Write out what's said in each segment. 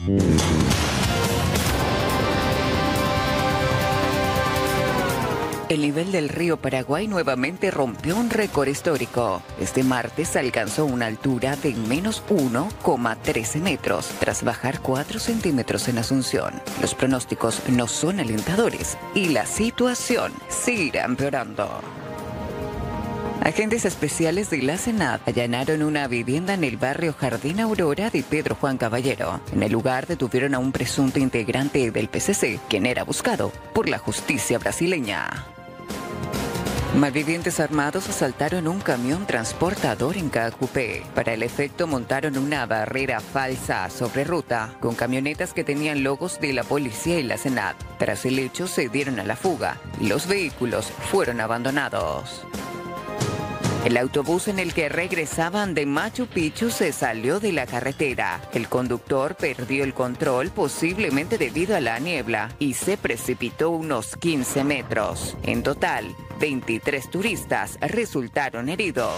El nivel del río Paraguay nuevamente rompió un récord histórico. Este martes alcanzó una altura de menos 1,13 metros, tras bajar 4 centímetros en Asunción. Los pronósticos no son alentadores y la situación seguirá empeorando. Agentes especiales de la SENAD allanaron una vivienda en el barrio Jardín Aurora de Pedro Juan Caballero. En el lugar detuvieron a un presunto integrante del PCC, quien era buscado por la justicia brasileña. Malvivientes armados asaltaron un camión transportador en Caacupé. Para el efecto montaron una barrera falsa sobre ruta con camionetas que tenían logos de la policía y la SENAD. Tras el hecho se dieron a la fuga y los vehículos fueron abandonados. El autobús en el que regresaban de Machu Picchu se salió de la carretera. El conductor perdió el control, posiblemente debido a la niebla, y se precipitó unos 15 metros. En total, 23 turistas resultaron heridos.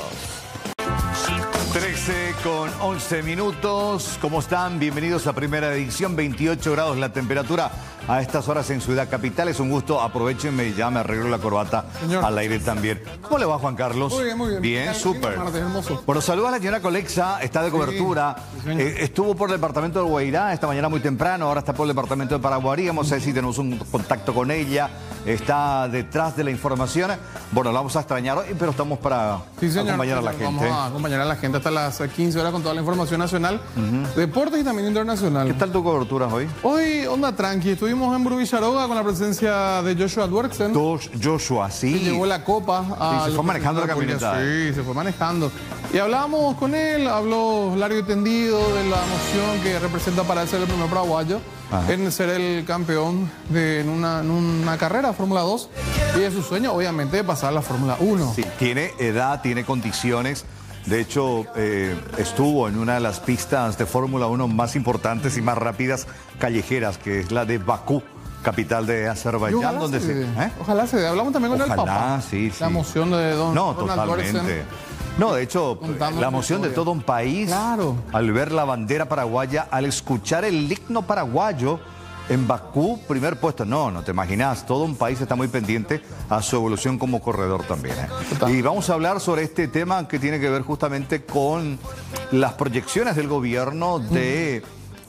13:11. ¿Cómo están? Bienvenidos a Primera Edición. 28 grados la temperatura a estas horas en Ciudad Capital. Es un gusto. Aprovechenme, ya me arreglo la corbata. Señor. Al aire también. ¿Cómo le va, Juan Carlos? Muy bien, muy bien. Bien, súper. Hermoso. Bueno, saluda a la señora Colexa. Está de cobertura. Sí, estuvo por el departamento de Guairá esta mañana muy temprano. Ahora está por el departamento de Paraguarí. Vamos a ver si tenemos un contacto con ella. Está detrás de la información. Bueno, la vamos a extrañar hoy, pero estamos para acompañar a la gente. Vamos a acompañar a la gente hasta las 15 horas con toda la información nacional, deportes y también internacional. ¿Qué tal tu cobertura hoy? Hoy, onda tranqui. Estuvimos en Brubicharoga con la presencia de Joshua Dwerksen. Joshua, sí. Que llevó la copa. Sí, se fue manejando la camioneta. Sí, se fue manejando. Y hablábamos con él, habló largo y tendido de la emoción que representa para él ser el primer paraguayo. Ajá. En ser el campeón en una carrera Fórmula 2 y de su sueño obviamente de pasar a la Fórmula 1. Sí, tiene edad, tiene condiciones. De hecho, estuvo en una de las pistas de Fórmula 1 más importantes y más rápidas callejeras, que es la de Bakú, capital de Azerbaiyán. Ojalá se dé. Hablamos también con el papá. Sí. La emoción de Donald totalmente. No, de hecho, la emoción de todo un país, claro, al ver la bandera paraguaya, al escuchar el himno paraguayo en Bakú, primer puesto. No te imaginas, todo un país está muy pendiente a su evolución como corredor también. Y vamos a hablar sobre este tema que tiene que ver justamente con las proyecciones del gobierno de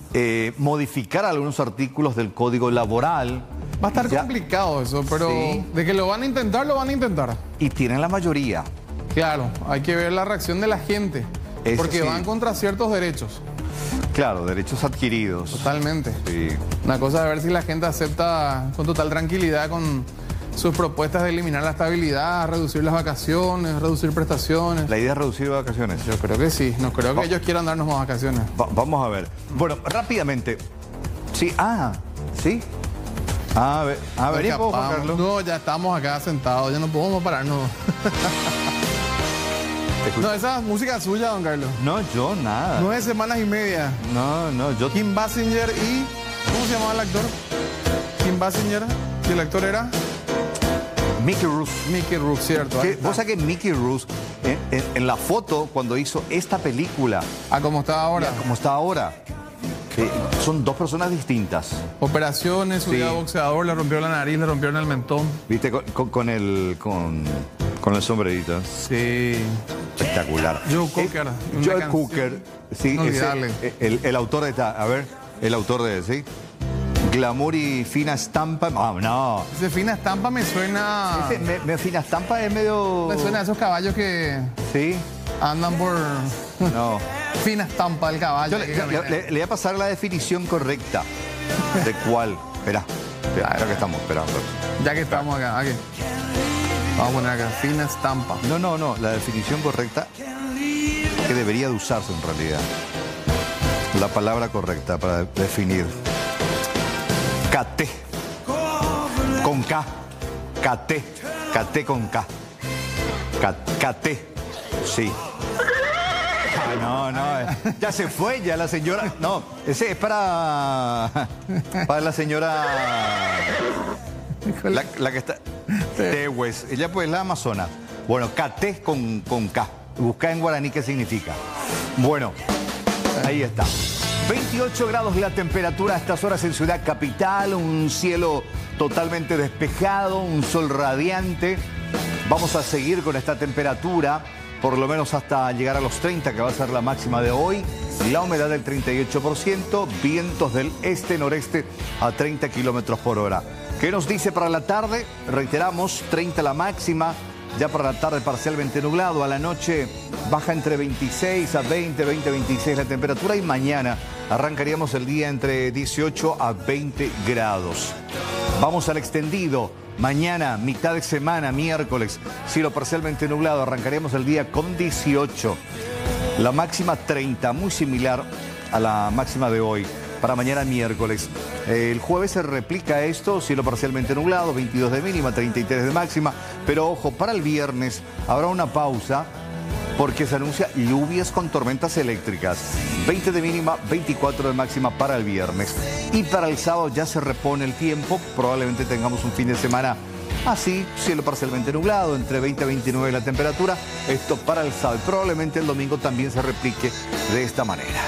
modificar algunos artículos del Código Laboral. Va a estar complicado eso, pero sí, de que lo van a intentar, lo van a intentar. Y tienen la mayoría. Claro, hay que ver la reacción de la gente, porque van contra ciertos derechos. Claro, derechos adquiridos. Totalmente. Sí. Una cosa es ver si la gente acepta con total tranquilidad con sus propuestas de eliminar la estabilidad, reducir las vacaciones, reducir prestaciones. ¿La idea es reducir vacaciones? Yo creo que sí, no creo que ellos quieran darnos más vacaciones. Vamos a ver. Bueno, rápidamente. Sí, sí. A ver, Juan Carlos. No, ya estamos acá sentados, ya no podemos pararnos. No, esa música es suya, don Carlos. No, yo nada. 9 semanas y media. No, yo... Kim Basinger y... ¿Cómo se llamaba el actor? Kim Basinger. Y el actor era... Mickey Rourke. Mickey Rourke, cierto. Vos sabés que Mickey Rourke, en la foto, cuando hizo esta película... ¿Cómo está ahora? Como está ahora. Son dos personas distintas. Operaciones, su día boxeador, le rompió la nariz, le rompieron el mentón. ¿Viste? Con el sombrerito. Sí. Espectacular. Joe Cocker. Joe Cocker, sí, el autor de esta, el autor de, ¿sí? Glamour y fina estampa. No. Ese fina estampa me suena... Fina estampa es medio... Me suena a esos caballos que... Sí. Andan por... No. Fina estampa del caballo. Le voy a pasar la definición correcta. ¿De cuál? Espera que estamos esperando. Ya que estamos acá, aquí. Vamos a poner acá, fina estampa. No, la definición correcta que debería de usarse en realidad. La palabra correcta para definir. Caté. Con K. Caté. Caté con K. Caté. Sí. No, ya se fue, ya la señora... No, ese es para la señora... La que está... Tehues, ella pues es la amazona. Bueno, Caté con K. Busca en guaraní qué significa. Bueno, ahí está. 28 grados la temperatura a estas horas en Ciudad Capital, un cielo totalmente despejado, un sol radiante. Vamos a seguir con esta temperatura, por lo menos hasta llegar a los 30, que va a ser la máxima de hoy. La humedad del 38%, vientos del este-noreste a 30 kilómetros por hora. ¿Qué nos dice para la tarde? Reiteramos, 30 la máxima. Ya para la tarde parcialmente nublado, a la noche baja entre 26 a 20, 26 la temperatura y mañana arrancaríamos el día entre 18 a 20 grados. Vamos al extendido, mañana, mitad de semana, miércoles, cielo parcialmente nublado, arrancaríamos el día con 18. La máxima 30, muy similar a la máxima de hoy. Para mañana miércoles. El jueves se replica esto, cielo parcialmente nublado, 22 de mínima, 33 de máxima. Pero ojo, para el viernes habrá una pausa porque se anuncia lluvias con tormentas eléctricas. 20 de mínima, 24 de máxima para el viernes. Y para el sábado ya se repone el tiempo, probablemente tengamos un fin de semana así, cielo parcialmente nublado, entre 20 y 29 la temperatura. Esto para el sábado. Y probablemente el domingo también se replique de esta manera.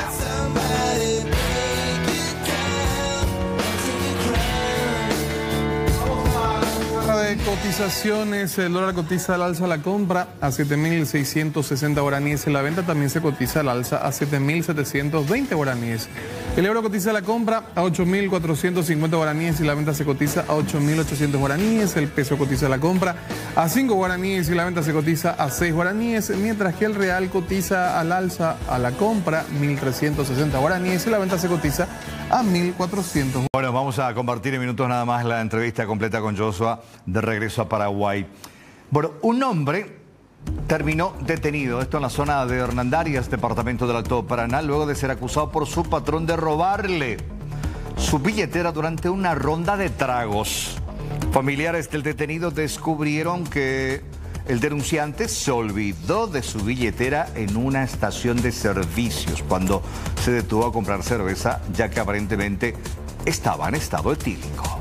De cotizaciones, el dólar cotiza al alza a la compra a 7.660 guaraníes, en la venta también se cotiza al alza a 7.720 guaraníes. El euro cotiza a la compra a 8.450 guaraníes y la venta se cotiza a 8.800 guaraníes. El peso cotiza a la compra a 5 guaraníes y la venta se cotiza a 6 guaraníes, mientras que el real cotiza al alza a la compra 1.360 guaraníes y la venta se cotiza a 1.400. Bueno, vamos a compartir en minutos nada más la entrevista completa con Joshua de regreso a Paraguay. Bueno, un hombre terminó detenido, esto en la zona de Hernandarias, departamento del Alto Paraná, luego de ser acusado por su patrón de robarle su billetera durante una ronda de tragos. Familiares del detenido descubrieron que el denunciante se olvidó de su billetera en una estación de servicios cuando se detuvo a comprar cerveza, ya que aparentemente estaba en estado etílico.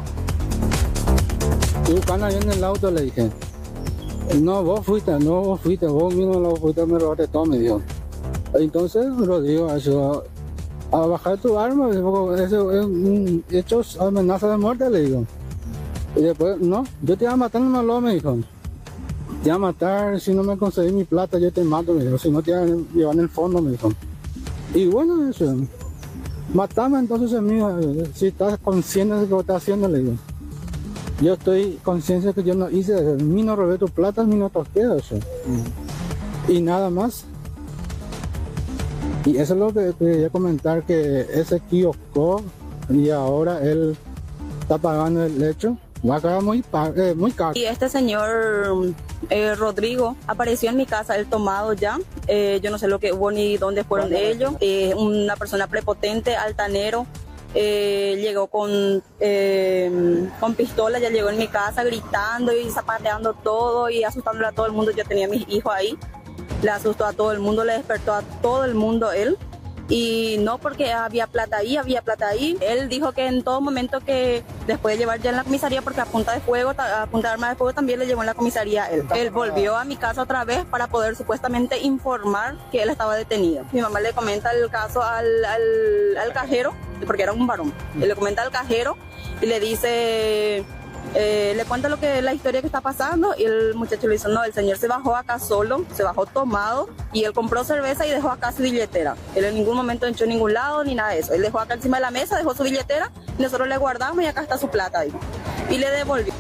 Y cuando ahí en el auto le dije, no, vos fuiste, vos mismo lo fuiste, me robaste todo, me dijo. Entonces lo digo, a bajar tu arma, eso es un hecho, amenaza de muerte, le digo. Y después, no, yo te iba a matar, no me me dijo. Te iba a matar, si no me conseguís mi plata, yo te mato, me dijo. Si no te iba a llevar en el fondo, me dijo. Y bueno, eso, matame entonces, amigo, si estás consciente de lo que estás haciendo, le digo. Yo estoy consciente de que yo no hice, ni no robé tu plata, ni no toqué eso. Y nada más. Y eso es lo que quería comentar, que él se equivocó y ahora él está pagando el hecho. Va a quedar muy caro. Y este señor Rodrigo apareció en mi casa, él tomado ya. Yo no sé lo que hubo ni dónde fueron ellos. Una persona prepotente, altanero. Llegó con pistola, ya llegó en mi casa gritando y zapateando todo y asustándole a todo el mundo. Yo tenía a mis hijos ahí, le asustó a todo el mundo, le despertó a todo el mundo él. Y no porque había plata ahí. Él dijo que en todo momento, que después de llevar ya en la comisaría, porque a punta de arma de fuego también le llevó en la comisaría él. Él volvió a mi casa otra vez para poder supuestamente informar que él estaba detenido. Mi mamá le comenta el caso al cajero, porque era un varón. Él le comenta al cajero y le dice... le cuenta la historia que está pasando y el muchacho le dice, no, el señor se bajó acá solo, se bajó tomado y él compró cerveza y dejó acá su billetera. Él en ningún momento entró en ningún lado ni nada de eso. Él dejó acá encima de la mesa, dejó su billetera y nosotros le guardamos y acá está su plata, dijo. Y le devolvió.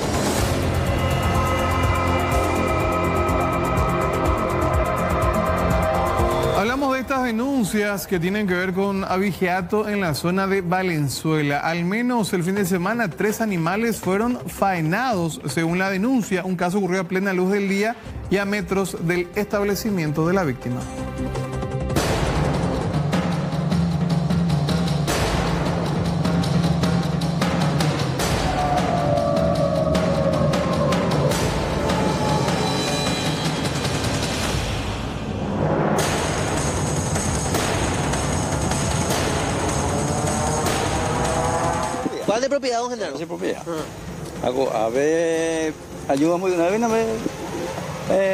Hablamos de estas denuncias que tienen que ver con abigeato en la zona de Valenzuela. Al menos el fin de semana 3 animales fueron faenados, según la denuncia. Un caso ocurrió a plena luz del día y a metros del establecimiento de la víctima. ¿Cuál de propiedad, don Genaro? De propiedad. A ver, ayuda muy una vez, no me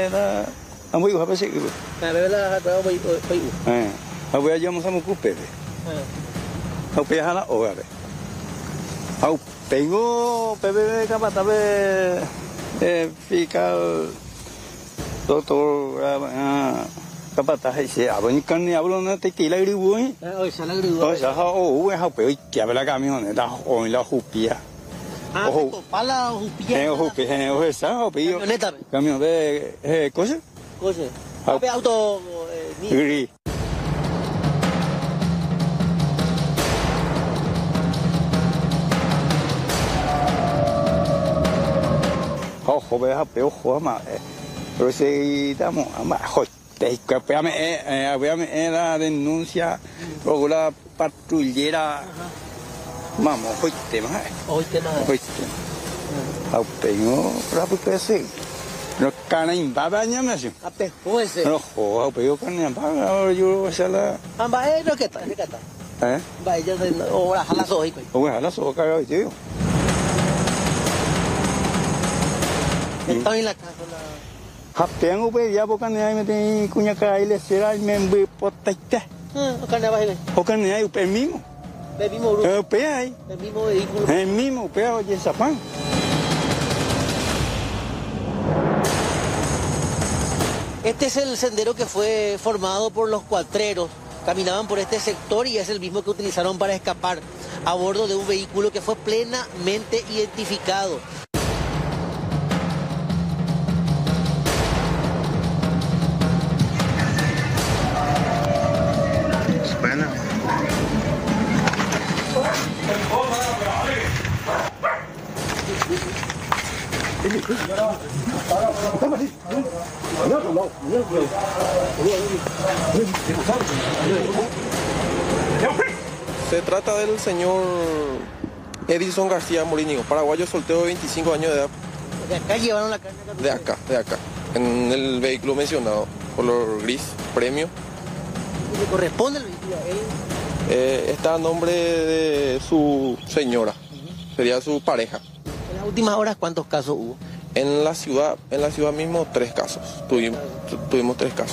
a muy a ver si. A ver la trabajo para ir. A ver, ayudamos a mucu Pepe. Hau pejala ogabe. Hau tengo pepe capatabe fiscal doctor capataje se abonikan ni ablona te kila gribuin. Oi, sala gribuin. Oi, sa hau pe que habla camión da o la jupia. Ojo, pala jupia. Jupia, o esa hau pe. Camioneta. Camión de cosa? Cosa. Ape auto ni. Ojo, vea, ojo, ma. Pero si estamos, veame la denuncia, luego la patrullera, vamos, oíste más. Oíste más. Oíste. Au peño, rapo pese. No cana imbaba ñame así. Ape, oese. No, au peño cana imbaba, yo sala. Amba no que está, ¿qué está? Va ella ora hala soy. Hala soy cagado tío. Está en la casa la Hapengo pe ya bokan ai mete kunya kai le será membe potaita. Okan ya baile. Okan ai pe mismo. Pe mismo grupo. Pe ai. El mismo vehículo. El mismo pe oye sapán. Este es el sendero que fue formado por los cuatreros. Caminaban por este sector y es el mismo que utilizaron para escapar a bordo de un vehículo que fue plenamente identificado. Se trata del señor Edison García Morínigo, paraguayo soltero de 25 años de edad. ¿De acá llevaron la carne? De acá, en el vehículo mencionado, color gris, premio. ¿Le corresponde el vehículo a él? Está a nombre de su señora, sería su pareja. ¿En las últimas horas cuántos casos hubo? En la ciudad mismo 3 casos, tuvimos 3 casos.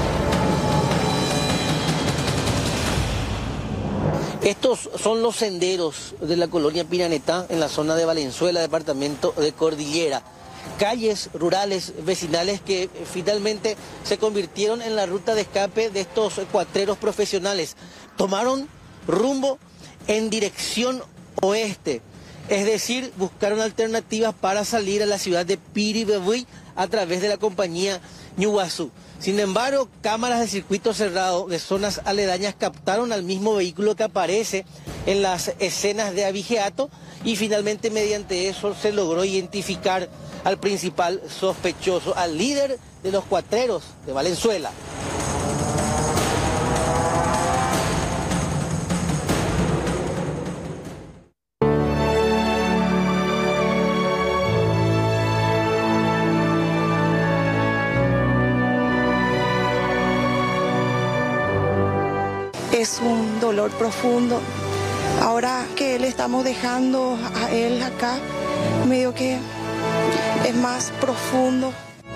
Estos son los senderos de la colonia Piranetá en la zona de Valenzuela, departamento de Cordillera. Calles rurales, vecinales que finalmente se convirtieron en la ruta de escape de estos cuatreros profesionales. Tomaron rumbo en dirección oeste, es decir, buscaron alternativas para salir a la ciudad de Piribebuy a través de la compañía Ñuguazú. Sin embargo, cámaras de circuito cerrado de zonas aledañas captaron al mismo vehículo que aparece en las escenas de abigeato y finalmente mediante eso se logró identificar al principal sospechoso, al líder de los cuatreros de Valenzuela. Es un dolor profundo. Ahora que le estamos dejando a él acá, medio que es más profundo.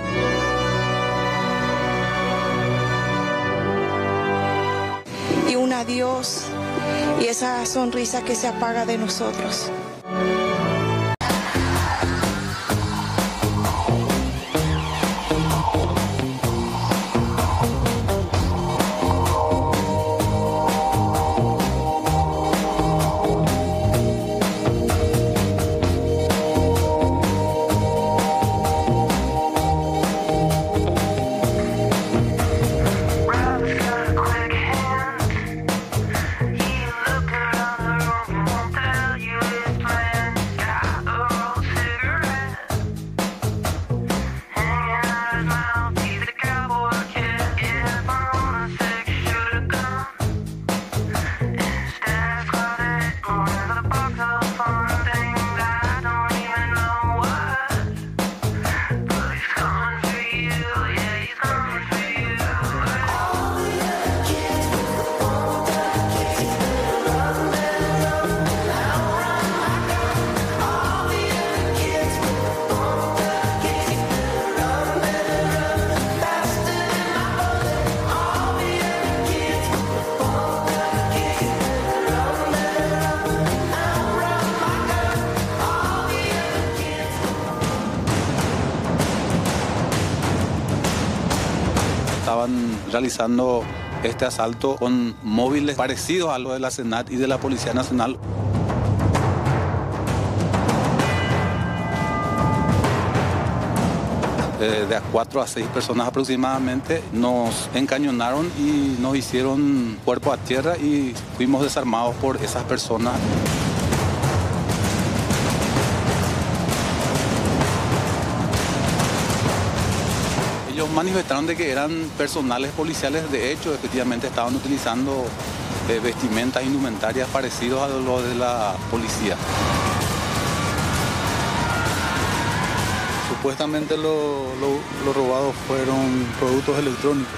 Y un adiós y esa sonrisa que se apaga de nosotros. Tell you it's realizando este asalto con móviles parecidos a los de la SENAT y de la Policía Nacional. De a 4 a 6 personas aproximadamente nos encañonaron y nos hicieron cuerpo a tierra y fuimos desarmados por esas personas. Ellos manifestaron de que eran personales policiales, de hecho, efectivamente estaban utilizando vestimentas, indumentarias parecidos a los de la policía. Supuestamente lo robado fueron productos electrónicos.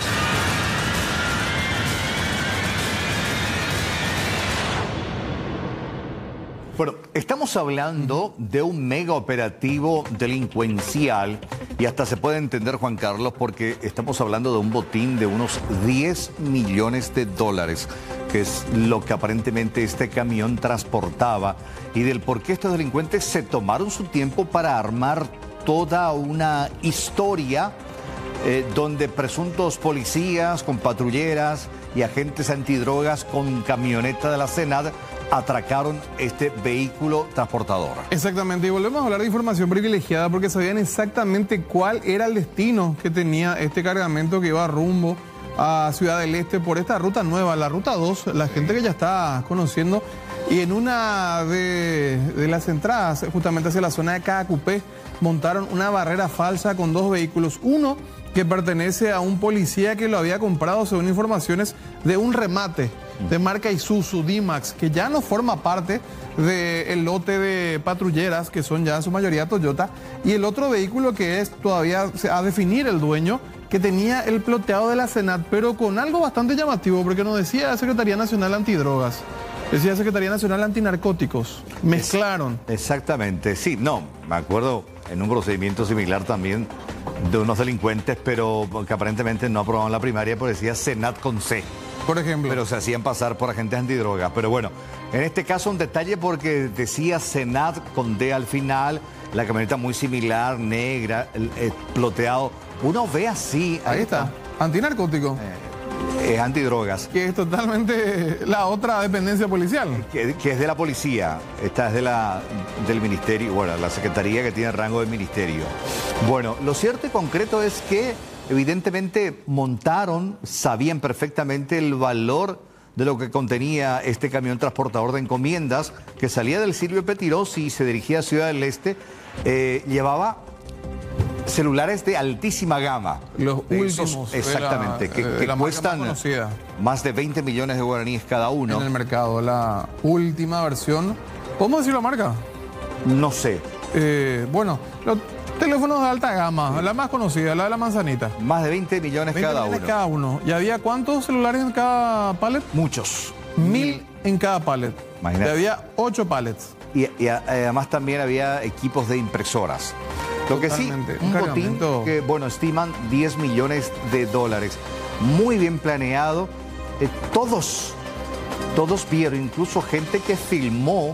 Bueno, estamos hablando de un mega operativo delincuencial y hasta se puede entender, Juan Carlos, porque estamos hablando de un botín de unos 10 millones de dólares, que es lo que aparentemente este camión transportaba, y del por qué estos delincuentes se tomaron su tiempo para armar toda una historia donde presuntos policías con patrulleras y agentes antidrogas con camioneta de la SENAT atracaron este vehículo transportador. Exactamente, y volvemos a hablar de información privilegiada porque sabían exactamente cuál era el destino que tenía este cargamento que iba rumbo a Ciudad del Este por esta ruta nueva, la ruta 2, la gente que ya está conociendo, y en una de las entradas, justamente hacia la zona de Caacupé, montaron una barrera falsa con 2 vehículos, uno que pertenece a un policía que lo había comprado, según informaciones, de un remate de marca Isuzu D-Max, que ya no forma parte del lote de patrulleras, que son ya en su mayoría Toyota, y el otro vehículo que es todavía a definir el dueño, que tenía el ploteado de la SENAT, pero con algo bastante llamativo, porque no decía Secretaría Nacional Antidrogas, decía Secretaría Nacional Antinarcóticos. Mezclaron. Exactamente, sí, no, me acuerdo en un procedimiento similar también de unos delincuentes, pero que aparentemente no aprobaban la primaria, pero decía SENAT con C. Por ejemplo. Pero se hacían pasar por agentes antidrogas. Pero bueno, en este caso un detalle porque decía SENAT con D al final, la camioneta muy similar, negra, el ploteado. Uno ve así. Ahí está, antinarcótico. Es antidrogas. Que es totalmente la otra dependencia policial. Que es de la policía. Esta es del ministerio, bueno, la secretaría que tiene rango de ministerio. Bueno, lo cierto y concreto es que evidentemente sabían perfectamente el valor de lo que contenía este camión transportador de encomiendas que salía del Silvio Pettirossi y se dirigía a Ciudad del Este. Llevaba celulares de altísima gama. Los últimos. Exactamente, que cuestan más de 20 millones de guaraníes cada uno. En el mercado, la última versión. ¿Podemos decir la marca? No sé. Bueno, los teléfonos de alta gama, la más conocida, la de la manzanita. Más de 20 millones cada uno. ¿Y había cuántos celulares en cada pallet? Muchos. 1000 en cada pallet. Imagínate. Y había 8 pallets. Y además también había equipos de impresoras. Lo que sí, un botín que, bueno, estiman 10 millones de dólares. Muy bien planeado. Todos vieron, incluso gente que filmó,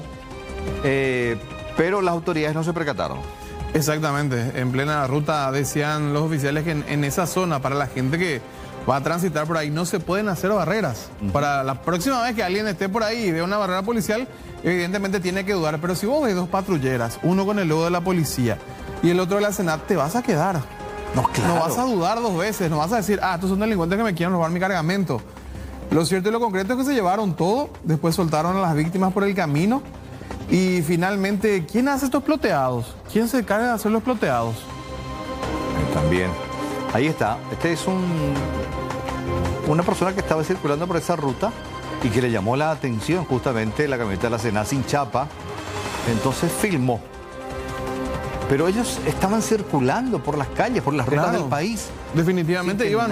pero las autoridades no se percataron. Exactamente. En plena ruta decían los oficiales que en esa zona, para la gente que va a transitar por ahí, no se pueden hacer barreras. Para la próxima vez que alguien esté por ahí y vea una barrera policial, evidentemente tiene que dudar. Pero si vos ves 2 patrulleras, uno con el logo de la policía y el otro de la SENAT, te vas a quedar. No, claro. No vas a dudar 2 veces, no vas a decir, estos son delincuentes que me quieren robar mi cargamento. Lo cierto y lo concreto es que se llevaron todo, después soltaron a las víctimas por el camino y finalmente, ¿quién hace estos ploteados? ¿Quién se encarga de hacer los ploteados? También. Ahí está. Este es una persona que estaba circulando por esa ruta y que le llamó la atención justamente la camioneta de la SENAT sin chapa. Entonces filmó. Pero ellos estaban circulando por las calles, por las rutas del país. Definitivamente iban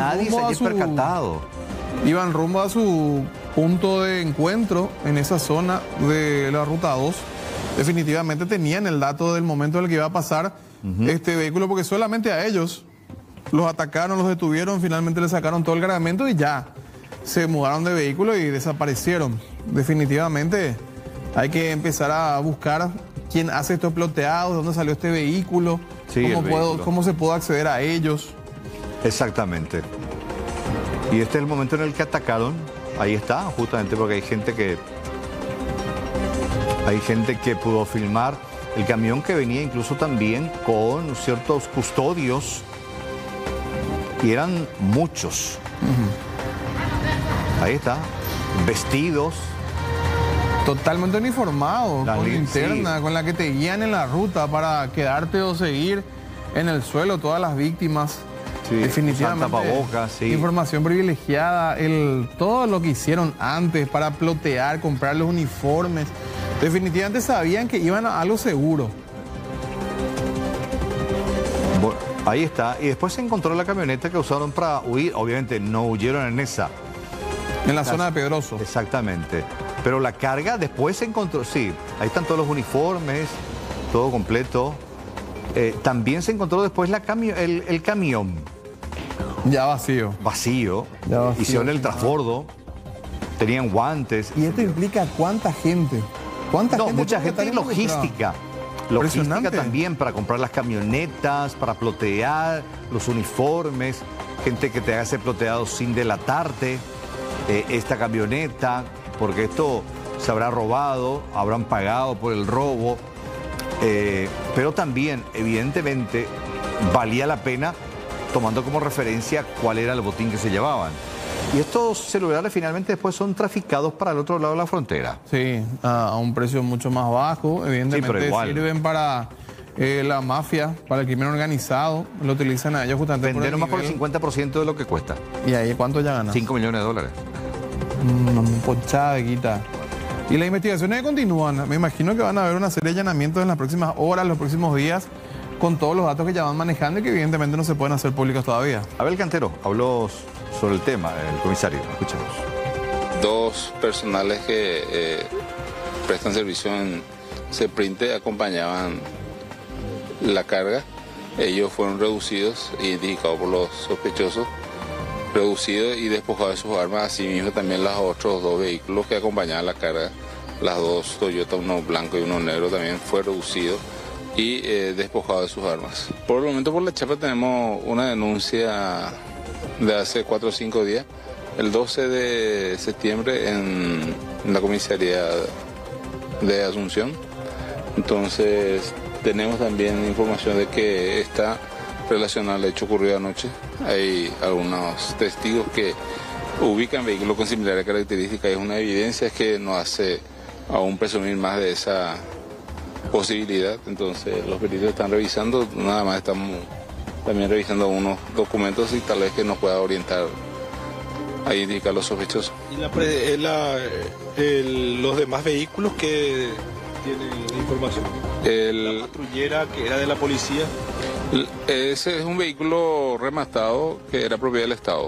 rumbo a su punto de encuentro en esa zona de la ruta 2. Definitivamente tenían el dato del momento en el que iba a pasar este vehículo, porque solamente a ellos los atacaron, los detuvieron, finalmente le sacaron todo el cargamento y ya se mudaron de vehículo y desaparecieron. Definitivamente hay que empezar a buscar quién hace estos ploteados, dónde salió este vehículo, sí, cómo se puede acceder a ellos. Exactamente. Y este es el momento en el que atacaron. Ahí está, justamente porque hay gente que pudo filmar el camión, que venía incluso también con ciertos custodios. Y eran muchos. Ahí está, vestidos. Totalmente uniformados, con linterna, con la que te guían en la ruta para quedarte o seguir en el suelo, todas las víctimas. Sí, definitivamente. Tapabocas, sí. Información privilegiada, todo lo que hicieron antes para plotear, comprar los uniformes. Definitivamente sabían que iban a algo seguro. Bueno, ahí está. Y después se encontró la camioneta que usaron para huir. Obviamente no huyeron en esa. En la zona de Pedroso. Exactamente. Pero la carga después se encontró, sí, ahí están todos los uniformes, todo completo. También se encontró después el camión. Ya vacío. Vacío. Hicieron el transbordo, tenían guantes. ¿Y esto implica cuánta gente? Mucha gente y logística. Logística también para comprar las camionetas, para plotear los uniformes, gente que te haga ese ploteado sin delatarte. Esta camioneta, porque esto se habrá robado, habrán pagado por el robo, pero también, evidentemente, valía la pena tomando como referencia cuál era el botín que se llevaban. Y estos celulares finalmente después son traficados para el otro lado de la frontera. Sí, a un precio mucho más bajo, evidentemente sí, sirven para la mafia, para el crimen organizado, lo utilizan a ellos justamente. Vendieron más por el 50% de lo que cuesta. ¿Y ahí cuánto ya ganan? $5 millones. Ponchada de quita. Y las investigaciones continúan. Me imagino que van a haber una serie de allanamientos en las próximas horas, los próximos días, con todos los datos que ya van manejando y que evidentemente no se pueden hacer públicos todavía. Abel Cantero habló sobre el tema, el comisario. Escuchemos. 2 personales que prestan servicio en Ceprinte acompañaban la carga. Ellos fueron reducidos, identificados por los sospechosos, reducidos y despojados de sus armas. Asimismo también los otros 2 vehículos que acompañaban la carga, las 2 Toyota, uno blanco y uno negro, también fue reducido y despojado de sus armas. Por el momento por la chapa tenemos una denuncia de hace 4 o 5 días, el 12 de septiembre en la comisaría de Asunción. Entonces tenemos también información de que está relacionado al hecho ocurrido anoche. Hay algunos testigos que ubican vehículos con similares características. Es una evidencia que nos hace aún presumir más de esa posibilidad. Entonces los peritos están revisando, nada más estamos también revisando unos documentos y tal vez que nos pueda orientar a identificar los sospechosos. ¿Y los demás vehículos que tienen información? La patrullera que era de la policía. Ese es un vehículo rematado que era propiedad del Estado.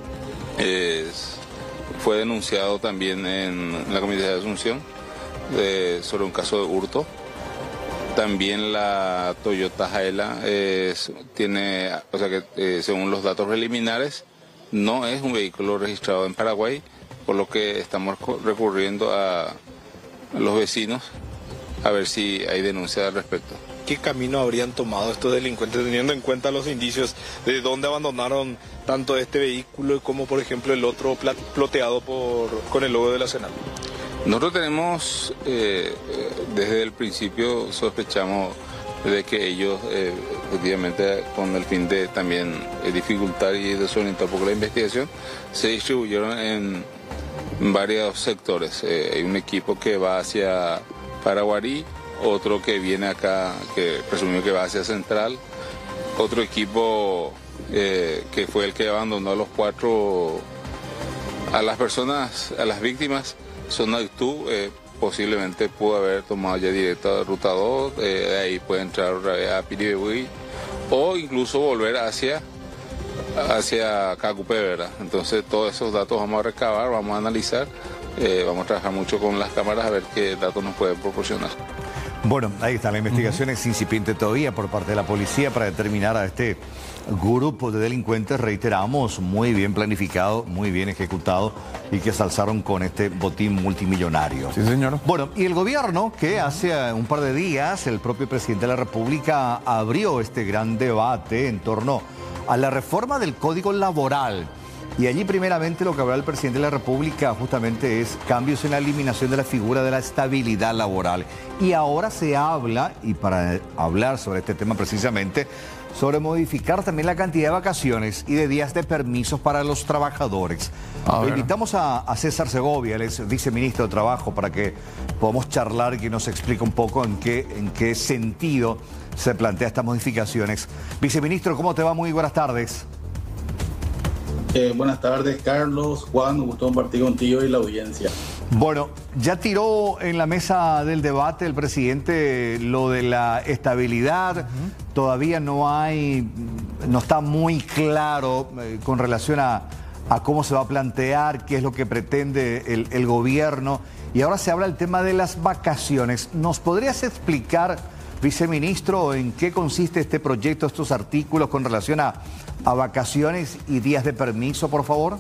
Fue denunciado también en la comisaría de Asunción sobre un caso de hurto. También la Toyota Jaela tiene, o sea que según los datos preliminares, no es un vehículo registrado en Paraguay, por lo que estamos recurriendo a los vecinos a ver si hay denuncia al respecto. ¿Qué camino habrían tomado estos delincuentes teniendo en cuenta los indicios de dónde abandonaron tanto este vehículo como por ejemplo el otro ploteado con el logo de la Senat? Nosotros tenemos, desde el principio sospechamos de que ellos, efectivamente, con el fin de también dificultar y desorientar un poco la investigación, se distribuyeron en varios sectores. Hay un equipo que va hacia Paraguarí, otro que viene acá, que presumimos que va hacia Central, otro equipo que fue el que abandonó a los 4, a las personas, a las víctimas. Zona de Tú, posiblemente pudo haber tomado ya directo a Ruta 2, de ahí puede entrar otra vez a Piribebuy o incluso volver hacia Cacupé, ¿verdad? Entonces todos esos datos vamos a recabar, vamos a analizar, vamos a trabajar mucho con las cámaras a ver qué datos nos pueden proporcionar. Bueno, ahí está, la investigación es incipiente todavía por parte de la policía para determinar a este grupo de delincuentes, reiteramos, muy bien planificado, muy bien ejecutado y que se alzaron con este botín multimillonario. Sí, señor. Bueno, y el gobierno, que hace un par de días el propio presidente de la República abrió este gran debate en torno a la reforma del Código Laboral. Y allí primeramente lo que habló el presidente de la República justamente es cambios en la eliminación de la figura de la estabilidad laboral. Y ahora se habla, y para hablar sobre este tema precisamente, sobre modificar también la cantidad de vacaciones y de días de permisos para los trabajadores. Invitamos a César Segovia, él es viceministro de Trabajo, para que podamos charlar y que nos explique un poco en qué sentido se plantean estas modificaciones. Viceministro, ¿cómo te va? Muy buenas tardes. Buenas tardes, Carlos, Juan, un gusto compartir contigo y la audiencia. Bueno, ya tiró en la mesa del debate el presidente lo de la estabilidad. Todavía no está muy claro con relación a cómo se va a plantear, qué es lo que pretende el gobierno. Y ahora se habla del tema de las vacaciones. ¿Nos podrías explicar, viceministro, en qué consiste este proyecto, estos artículos con relación a vacaciones y días de permiso, por favor?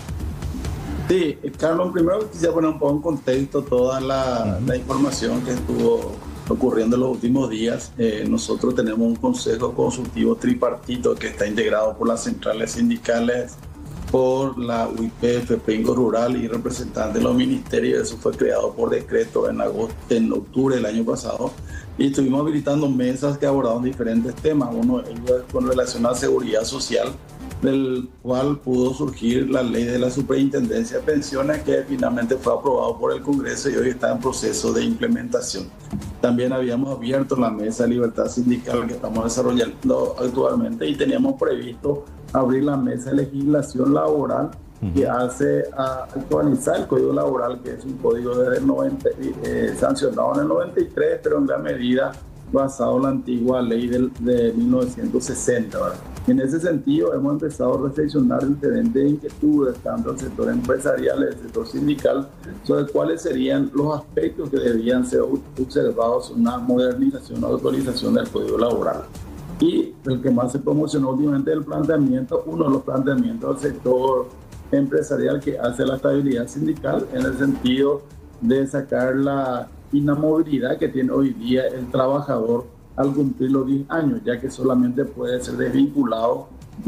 Sí, Carlos, primero quisiera poner un poco en contexto toda la información que estuvo ocurriendo en los últimos días. Nosotros tenemos un consejo consultivo tripartito que está integrado por las centrales sindicales, por la UIP, FEPENCO Rural y representantes de los ministerios. Eso fue creado por decreto en octubre del año pasado. Y estuvimos habilitando mesas que abordaron diferentes temas. Uno ellos con relación a seguridad social, del cual pudo surgir la ley de la Superintendencia de Pensiones, que finalmente fue aprobado por el Congreso y hoy está en proceso de implementación. También habíamos abierto la mesa de libertad sindical que estamos desarrollando actualmente y teníamos previsto abrir la mesa de legislación laboral que hace a actualizar el Código Laboral, que es un código desde el sancionado en el 93, pero en gran medida basado en la antigua ley de 1960. ¿verdad? En ese sentido, hemos empezado a reflexionar diferentes inquietudes, tanto del sector empresarial y del sector sindical, sobre cuáles serían los aspectos que debían ser observados en una modernización o actualización del Código Laboral. Y el que más se promocionó últimamente es el planteamiento, uno de los planteamientos del sector empresarial que hace la estabilidad sindical, en el sentido de sacar la inamovilidad que tiene hoy día el trabajador al cumplir los 10 años, ya que solamente puede ser desvinculado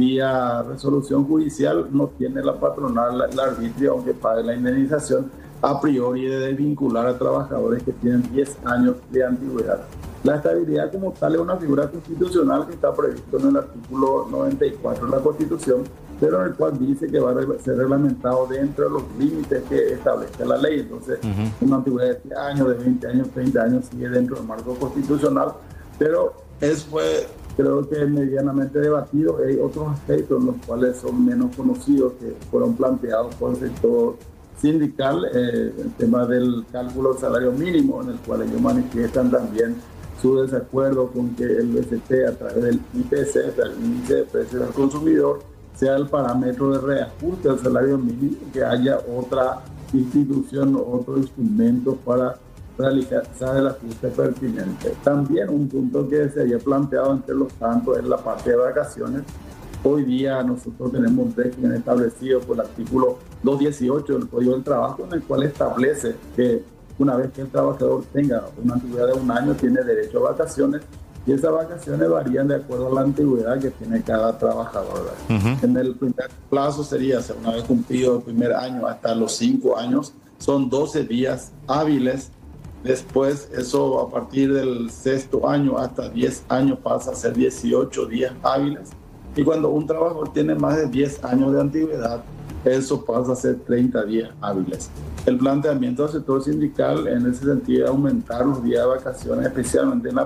vía resolución judicial. No tiene la patronal el arbitrio, aunque pague la indemnización, a priori de desvincular a trabajadores que tienen 10 años de antigüedad. La estabilidad como tal es una figura constitucional que está previsto en el artículo 94 de la Constitución, pero en el cual dice que va a ser reglamentado dentro de los límites que establece la ley. Entonces, una antigüedad de 10 años, de 20 años, 30 años sigue dentro del marco constitucional, pero eso fue, creo que medianamente debatido. Hay otros aspectos en los cuales son menos conocidos que fueron planteados por el sector sindical, el tema del cálculo del salario mínimo, en el cual ellos manifiestan también su desacuerdo con que el BCP, a través del IPC, el índice de precios del consumidor, sea el parámetro de reajuste del salario mínimo, que haya otra institución o otro instrumento para realizar el ajuste pertinente. También un punto que se había planteado entre los tantos es la parte de vacaciones. Hoy día nosotros tenemos un régimen establecido por el artículo 218 del Código del Trabajo, en el cual establece que una vez que el trabajador tenga una antigüedad de 1 año, tiene derecho a vacaciones, y esas vacaciones varían de acuerdo a la antigüedad que tiene cada trabajador. En el primer plazo sería, una vez cumplido el primer año hasta los 5 años, son 12 días hábiles. Después, eso a partir del 6º año hasta 10 años pasa a ser 18 días hábiles. Y cuando un trabajador tiene más de 10 años de antigüedad, eso pasa a ser 30 días hábiles. El planteamiento del sector sindical en ese sentido es aumentar los días de vacaciones, especialmente en la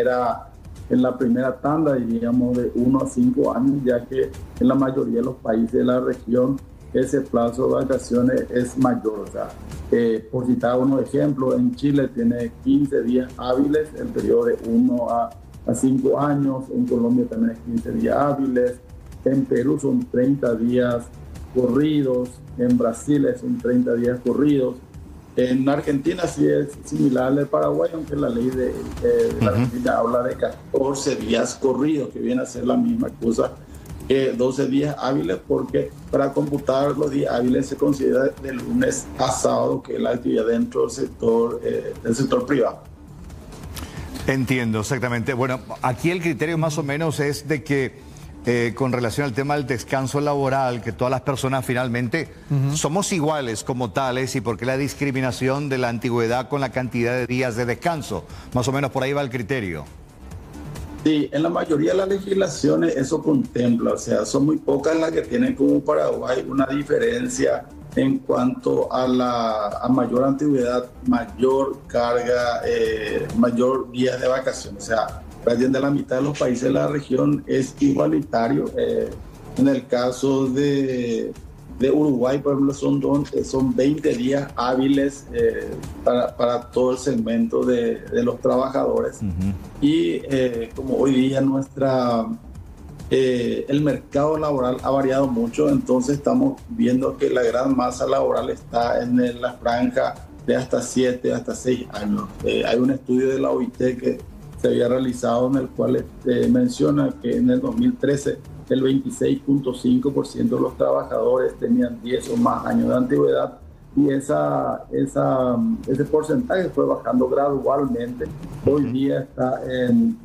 primera tanda, diríamos, de 1 a 5 años, ya que en la mayoría de los países de la región ese plazo de vacaciones es mayor. O sea, por citar unos ejemplos, en Chile tiene 15 días hábiles, el periodo de 1 a 5 años, en Colombia también es 15 días hábiles, en Perú son 30 días corridos, en Brasil son 30 días corridos, en Argentina sí es similar al de Paraguay, aunque la ley de la Argentina habla de 14 días corridos, que viene a ser la misma cosa que 12 días hábiles, porque para computar los días hábiles se considera de lunes a sábado, que es la actividad dentro del sector privado. Entiendo, exactamente. Bueno, aquí el criterio más o menos es de que con relación al tema del descanso laboral, que todas las personas finalmente somos iguales como tales, y por qué la discriminación de la antigüedad con la cantidad de días de descanso. Más o menos por ahí va el criterio. Sí, en la mayoría de las legislaciones eso contempla, o sea, son muy pocas las que tienen como Paraguay una diferencia en cuanto a mayor antigüedad, mayor carga, mayor días de vacaciones. O sea, prácticamente la mitad de los países de la región es igualitario. En el caso de Uruguay, por ejemplo, son 20 días hábiles para todo el segmento de los trabajadores. Y como hoy día el mercado laboral ha variado mucho, entonces estamos viendo que la gran masa laboral está en la franja de hasta 7, hasta 6 años. Hay un estudio de la OIT que se había realizado en el cual menciona que en el 2013 el 26.5% de los trabajadores tenían 10 o más años de antigüedad, y ese porcentaje fue bajando gradualmente. Hoy día está en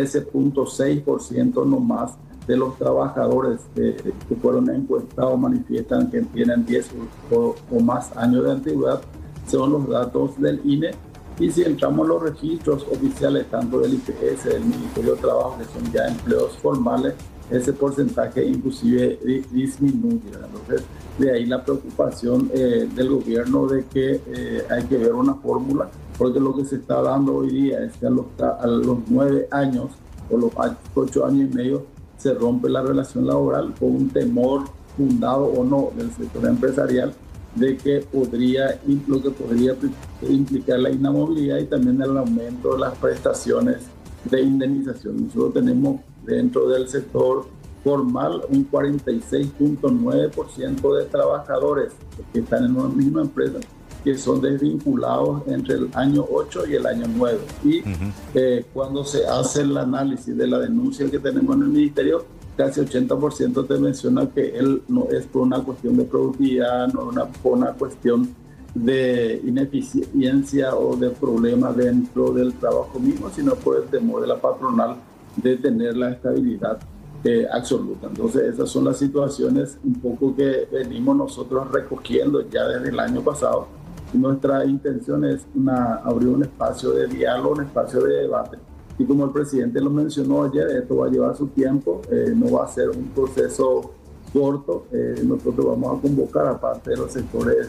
13.6% nomás de los trabajadores que fueron encuestados manifiestan que tienen 10 o más años de antigüedad, según los datos del INE. Y si entramos a los registros oficiales, tanto del IPS, del Ministerio de Trabajo, que son ya empleos formales, ese porcentaje inclusive disminuye. Entonces, de ahí la preocupación del gobierno de que hay que ver una fórmula, porque lo que se está dando hoy día es que a los 9 años o los 8 años y medio se rompe la relación laboral con un temor fundado o no del sector empresarial de que lo que podría implicar la inamovilidad y también el aumento de las prestaciones de indemnización. Nosotros tenemos dentro del sector formal un 46.9% de trabajadores que están en una misma empresa que son desvinculados entre el año 8 y el año 9. Y cuando se hace el análisis de la denuncia que tenemos en el Ministerio, casi 80% te menciona que él no es por una cuestión de productividad, no es por una cuestión de ineficiencia o de problemas dentro del trabajo mismo, sino por el temor de la patronal de tener la estabilidad absoluta. Entonces esas son las situaciones un poco que venimos nosotros recogiendo ya desde el año pasado. Nuestra intención es abrir un espacio de diálogo, un espacio de debate. Y como el presidente lo mencionó ayer, esto va a llevar su tiempo, no va a ser un proceso corto. Nosotros vamos a convocar, aparte de los sectores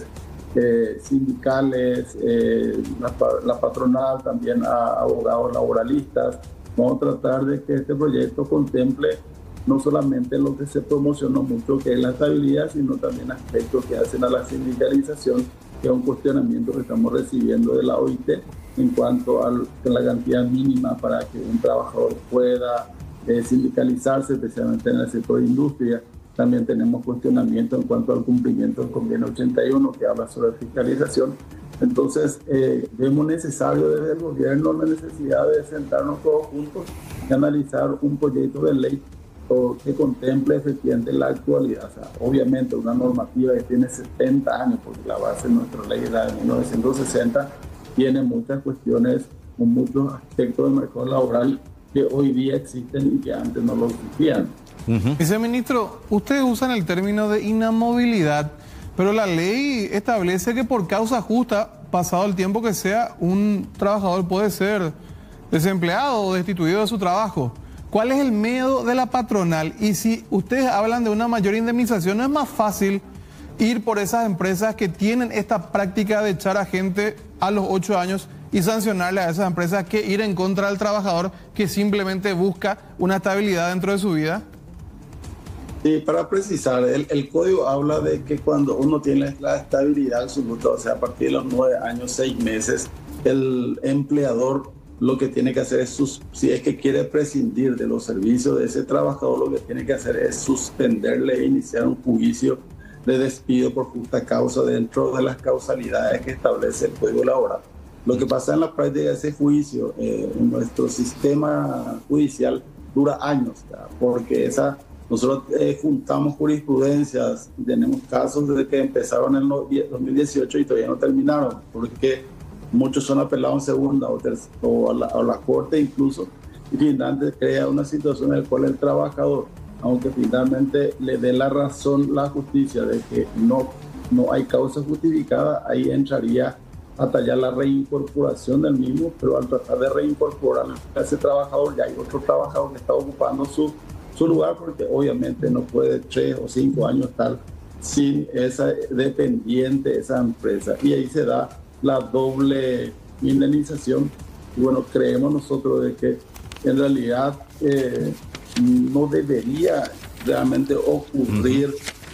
sindicales, la patronal, también a abogados laboralistas. Vamos a tratar de que este proyecto contemple no solamente lo que se promocionó mucho, que es la estabilidad, sino también aspectos que hacen a la sindicalización, que es un cuestionamiento que estamos recibiendo de la OIT en cuanto a la cantidad mínima para que un trabajador pueda sindicalizarse, especialmente en el sector de industria. También tenemos cuestionamiento en cuanto al cumplimiento del convenio 81, que habla sobre fiscalización. Entonces, vemos necesario desde el gobierno la necesidad de sentarnos todos juntos y analizar un proyecto de ley que contemple efectivamente la actualidad. O sea, obviamente una normativa que tiene 70 años, porque la base de nuestra ley era de 1960, tiene muchas cuestiones con muchos aspectos del mercado laboral que hoy día existen y que antes no lo existían. Viceministro, ustedes usan el término de inamovilidad, pero la ley establece que por causa justa, pasado el tiempo que sea, un trabajador puede ser desempleado o destituido de su trabajo. ¿Cuál es el miedo de la patronal? Y si ustedes hablan de una mayor indemnización, ¿no es más fácil ir por esas empresas que tienen esta práctica de echar a gente a los 8 años y sancionarle a esas empresas que ir en contra del trabajador que simplemente busca una estabilidad dentro de su vida? Sí, para precisar, el código habla de que cuando uno tiene la estabilidad absoluta, o sea, a partir de los 9 años, 6 meses, el empleador lo que tiene que hacer es, si es que quiere prescindir de los servicios de ese trabajador, lo que tiene que hacer es suspenderle e iniciar un juicio de despido por justa causa dentro de las causalidades que establece el Código Laboral. Lo que pasa en la práctica de ese juicio, en nuestro sistema judicial, dura años, ¿verdad? Porque nosotros juntamos jurisprudencias, tenemos casos desde que empezaron en el 2018 y todavía no terminaron, porque muchos son apelados en segunda o a la corte incluso, y finalmente crea una situación en la cual el trabajador aunque finalmente le dé la razón la justicia de que no hay causa justificada, ahí entraría a tallar la reincorporación del mismo, pero al tratar de reincorporar a ese trabajador, ya hay otro trabajador que está ocupando su lugar, porque obviamente no puede 3 o 5 años estar sin esa dependiente, esa empresa. Y ahí se da la doble indemnización. Y bueno, creemos nosotros de que en realidad no debería realmente ocurrir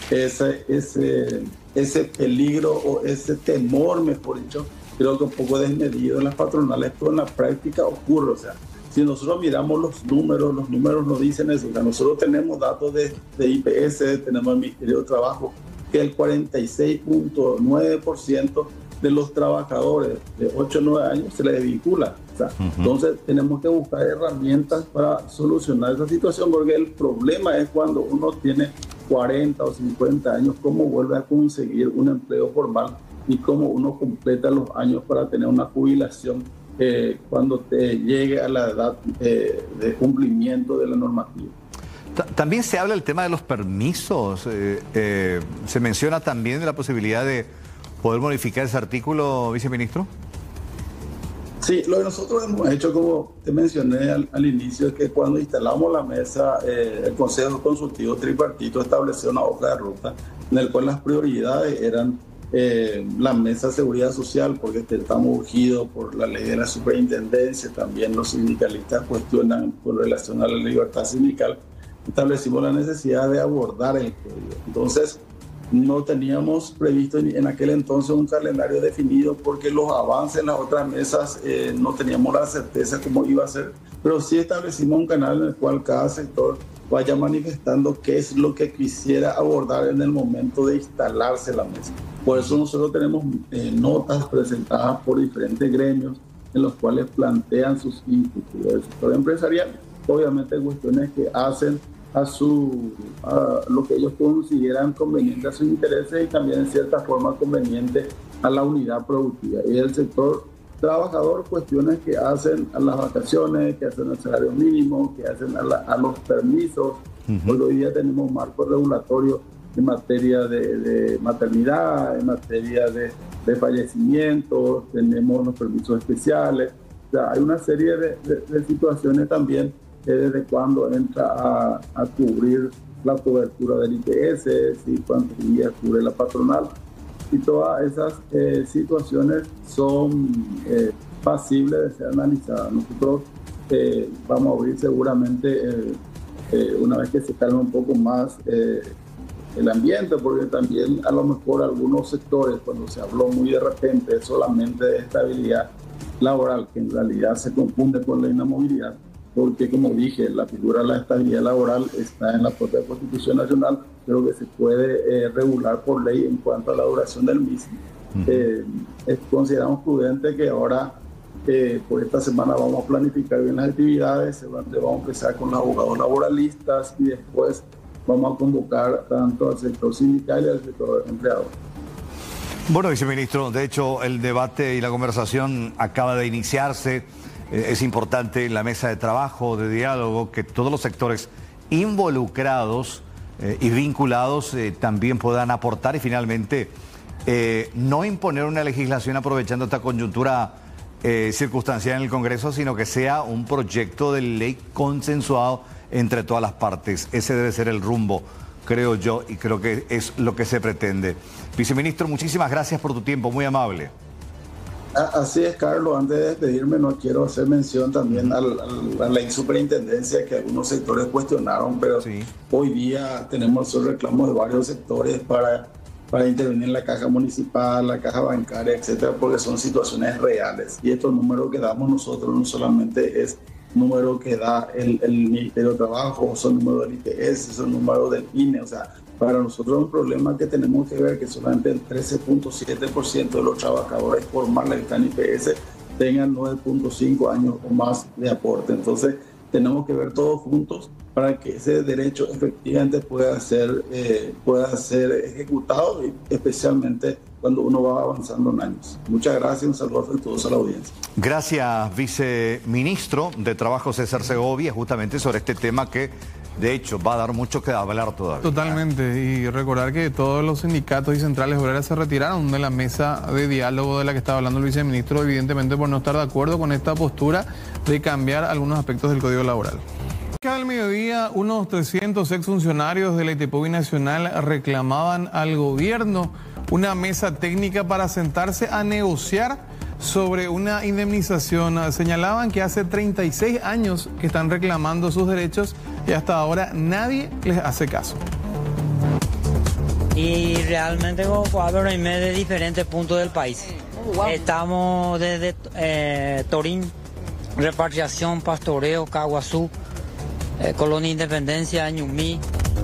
ese peligro o ese temor, mejor dicho. Creo que un poco desmedido en las patronales, pero en la práctica ocurre. O sea, si nosotros miramos los números nos dicen eso. O sea, nosotros tenemos datos de IPS, tenemos el Ministerio de Trabajo, que el 46.9% de los trabajadores de 8 o 9 años se les desvincula. O sea, entonces tenemos que buscar herramientas para solucionar esa situación, porque el problema es cuando uno tiene 40 o 50 años, cómo vuelve a conseguir un empleo formal y cómo uno completa los años para tener una jubilación cuando te llegue a la edad de cumplimiento de la normativa. También se habla del tema de los permisos. Se menciona también de la posibilidad de poder modificar ese artículo, viceministro. Sí, lo que nosotros hemos hecho, como te mencioné al inicio, es que cuando instalamos la mesa, el Consejo Consultivo Tripartito estableció una hoja de ruta en la cual las prioridades eran la mesa de seguridad social, porque estamos urgidos por la ley de la superintendencia. También los sindicalistas cuestionan con relación a la libertad sindical. Establecimos la necesidad de abordar el código. Entonces, no teníamos previsto en aquel entonces un calendario definido, porque los avances en las otras mesas no teníamos la certeza cómo iba a ser, pero sí establecimos un canal en el cual cada sector vaya manifestando qué es lo que quisiera abordar en el momento de instalarse la mesa. Por eso nosotros tenemos notas presentadas por diferentes gremios en los cuales plantean sus inquietudes del sector empresarial, obviamente cuestiones que hacen a lo que ellos consideran conveniente a sus intereses y también en cierta forma conveniente a la unidad productiva. Y el sector trabajador, cuestiones que hacen a las vacaciones, que hacen al salario mínimo, que hacen a los permisos. Hoy día tenemos marco regulatorio en materia de maternidad, en materia de fallecimientos, tenemos los permisos especiales. O sea, hay una serie de situaciones también desde cuándo entra a cubrir la cobertura del IPS, y cuántos días cubre la patronal. Y todas esas situaciones son pasibles de ser analizadas. Nosotros vamos a abrir seguramente, una vez que se calme un poco más el ambiente, porque también a lo mejor algunos sectores, cuando se habló muy de repente solamente de estabilidad laboral, que en realidad se confunde con la inamovilidad, porque como dije, la figura de la estabilidad laboral está en la propia Constitución Nacional, pero que se puede regular por ley en cuanto a la duración del mismo. Consideramos prudente que ahora, por esta semana, vamos a planificar bien las actividades, vamos a empezar con los abogados laboralistas y después vamos a convocar tanto al sector sindical y al sector empleador. Bueno, viceministro, de hecho el debate y la conversación acaba de iniciarse. Es importante en la mesa de trabajo, de diálogo, que todos los sectores involucrados y vinculados también puedan aportar y finalmente no imponer una legislación aprovechando esta coyuntura circunstancial en el Congreso, sino que sea un proyecto de ley consensuado entre todas las partes. Ese debe ser el rumbo, creo yo, y creo que es lo que se pretende. Viceministro, muchísimas gracias por tu tiempo, muy amable. Así es, Carlos. Antes de despedirme, no quiero hacer mención también a la ley superintendencia que algunos sectores cuestionaron, pero sí, hoy día tenemos esos reclamos de varios sectores para intervenir en la caja municipal, la caja bancaria, etcétera, porque son situaciones reales. Y estos números que damos nosotros no solamente es número que da el Ministerio de Trabajo, son números del IPS, son números del INE. O sea, para nosotros es un problema que tenemos que ver que solamente el 13.7% de los trabajadores formales que están en IPS tengan 9.5 años o más de aporte. Entonces, tenemos que ver todos juntos para que ese derecho efectivamente pueda ser ejecutado, y especialmente cuando uno va avanzando en años. Muchas gracias y un saludo a todos a la audiencia. Gracias, viceministro de Trabajo César Segovia, justamente sobre este tema que De hecho, va a dar mucho que hablar todavía. Totalmente, y recordar que todos los sindicatos y centrales obreras se retiraron de la mesa de diálogo de la que estaba hablando el viceministro, evidentemente por no estar de acuerdo con esta postura de cambiar algunos aspectos del Código Laboral. Al mediodía, unos 300 exfuncionarios de la ITPU Binacional reclamaban al gobierno una mesa técnica para sentarse a negociar sobre una indemnización. Señalaban que hace 36 años que están reclamando sus derechos y hasta ahora nadie les hace caso. Y realmente como cuadro de diferentes puntos del país. Estamos desde Torín, Repatriación, Pastoreo, Caguazú, Colonia Independencia, Ñumí.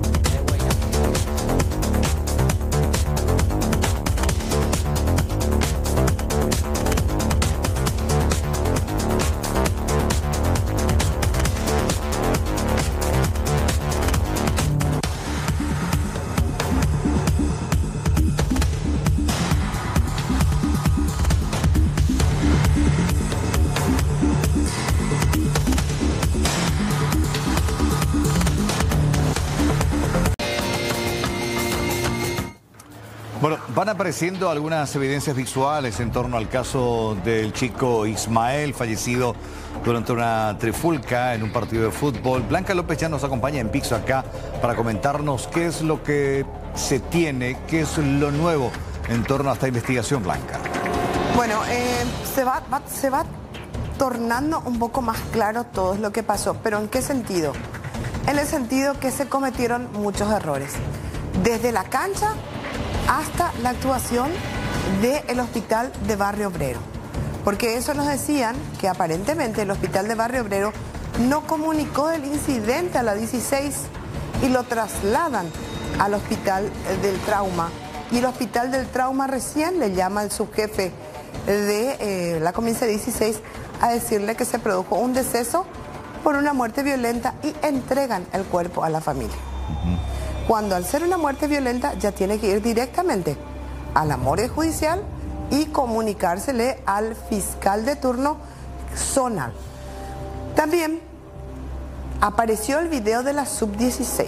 Bueno, van apareciendo algunas evidencias visuales en torno al caso del chico Ismael, fallecido durante una trifulca en un partido de fútbol. Blanca López ya nos acompaña en Pixo acá para comentarnos qué es lo que se tiene, qué es lo nuevo en torno a esta investigación, Blanca. Bueno, se va tornando un poco más claro todo lo que pasó, pero ¿en qué sentido? En el sentido que se cometieron muchos errores, desde la cancha hasta la actuación del hospital de Barrio Obrero. Porque eso nos decían que aparentemente el hospital de Barrio Obrero no comunicó el incidente a la 16 y lo trasladan al hospital del trauma. Y el hospital del trauma recién le llama al subjefe de la comisaría 16 a decirle que se produjo un deceso por una muerte violenta y entregan el cuerpo a la familia. Cuando al ser una muerte violenta ya tiene que ir directamente a la morgue judicial y comunicársele al fiscal de turno zonal. También apareció el video de la sub-16,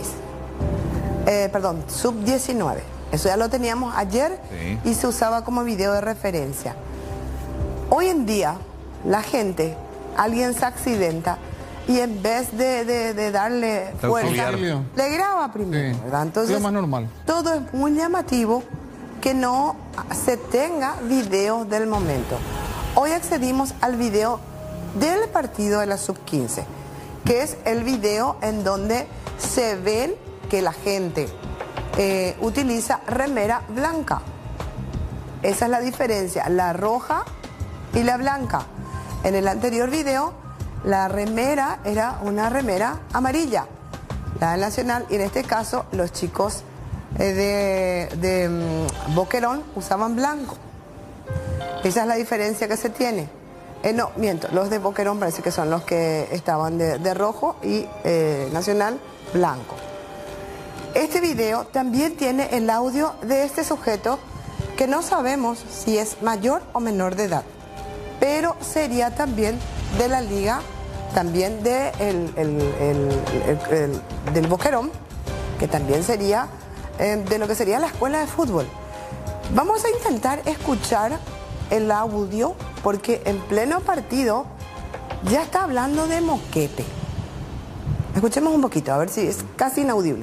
sub-19. Eso ya lo teníamos ayer y se usaba como video de referencia. Hoy en día la gente, alguien se accidenta y en vez de darle fuerza, le graba primero, ¿verdad? Entonces, es más normal. Todo es muy llamativo que no se tenga videos del momento. Hoy accedimos al video del partido de la sub-15, que es el video en donde se ven que la gente utiliza remera blanca. Esa es la diferencia, la roja y la blanca. En el anterior video, la remera era una remera amarilla, la del Nacional, y en este caso los chicos de Boquerón usaban blanco. Esa es la diferencia que se tiene. No, miento, los de Boquerón parece que son los que estaban de rojo y Nacional blanco. Este video también tiene el audio de este sujeto que no sabemos si es mayor o menor de edad, pero sería también de la liga, también del Boquerón, que también sería de lo que sería la escuela de fútbol. Vamos a intentar escuchar el audio porque en pleno partido ya está hablando de moquete. Escuchemos un poquito, a ver si es casi inaudible.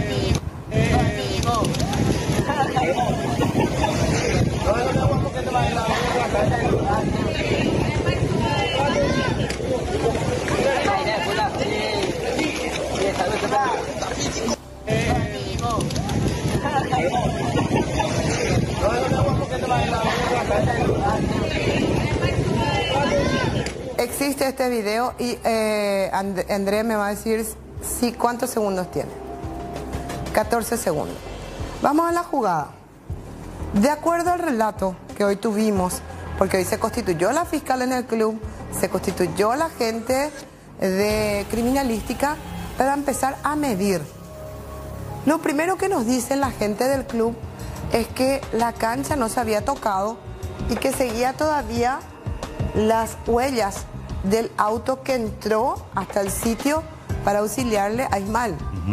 Existe este video y André me va a decir si cuántos segundos tiene. 14 segundos. Vamos a la jugada. De acuerdo al relato que hoy tuvimos, porque hoy se constituyó la fiscal en el club, se constituyó la gente de criminalística para empezar a medir. Lo primero que nos dice la gente del club es que la cancha no se había tocado y que seguía todavía las huellas del auto que entró hasta el sitio para auxiliarle a Ismael.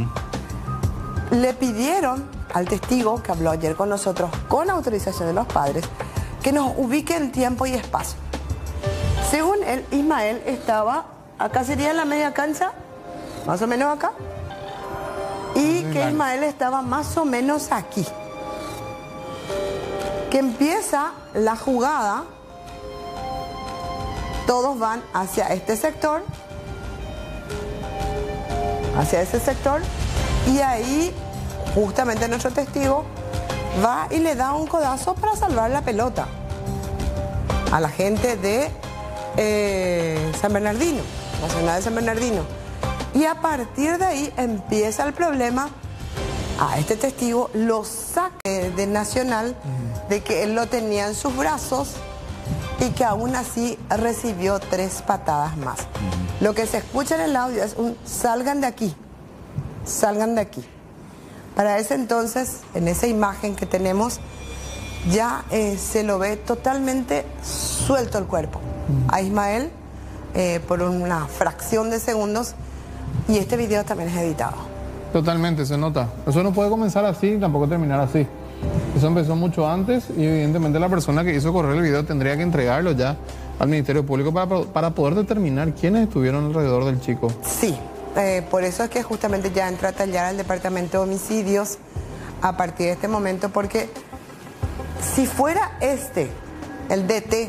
Le pidieron al testigo que habló ayer con nosotros, con autorización de los padres, que nos ubique en tiempo y espacio. Según él, Ismael estaba, acá sería en la media cancha, más o menos acá, y que Ismael estaba más o menos aquí. Que empieza la jugada, todos van hacia este sector, hacia ese sector, y ahí justamente nuestro testigo va y le da un codazo para salvar la pelota a la gente de San Bernardino, la zona de San Bernardino. Y a partir de ahí empieza el problema. A este testigo lo saca de Nacional, de que él lo tenía en sus brazos y que aún así recibió 3 patadas más. Lo que se escucha en el audio es un salgan de aquí, salgan de aquí. Para ese entonces, en esa imagen que tenemos, ya se lo ve totalmente suelto el cuerpo a Ismael por una fracción de segundos, y este video también es editado. Totalmente, se nota. Eso no puede comenzar así y tampoco terminar así. Eso empezó mucho antes y evidentemente la persona que hizo correr el video tendría que entregarlo ya al Ministerio Público para poder determinar quiénes estuvieron alrededor del chico. Sí. Por eso es que justamente ya entra a tallar el Departamento de Homicidios a partir de este momento, porque si fuera el DT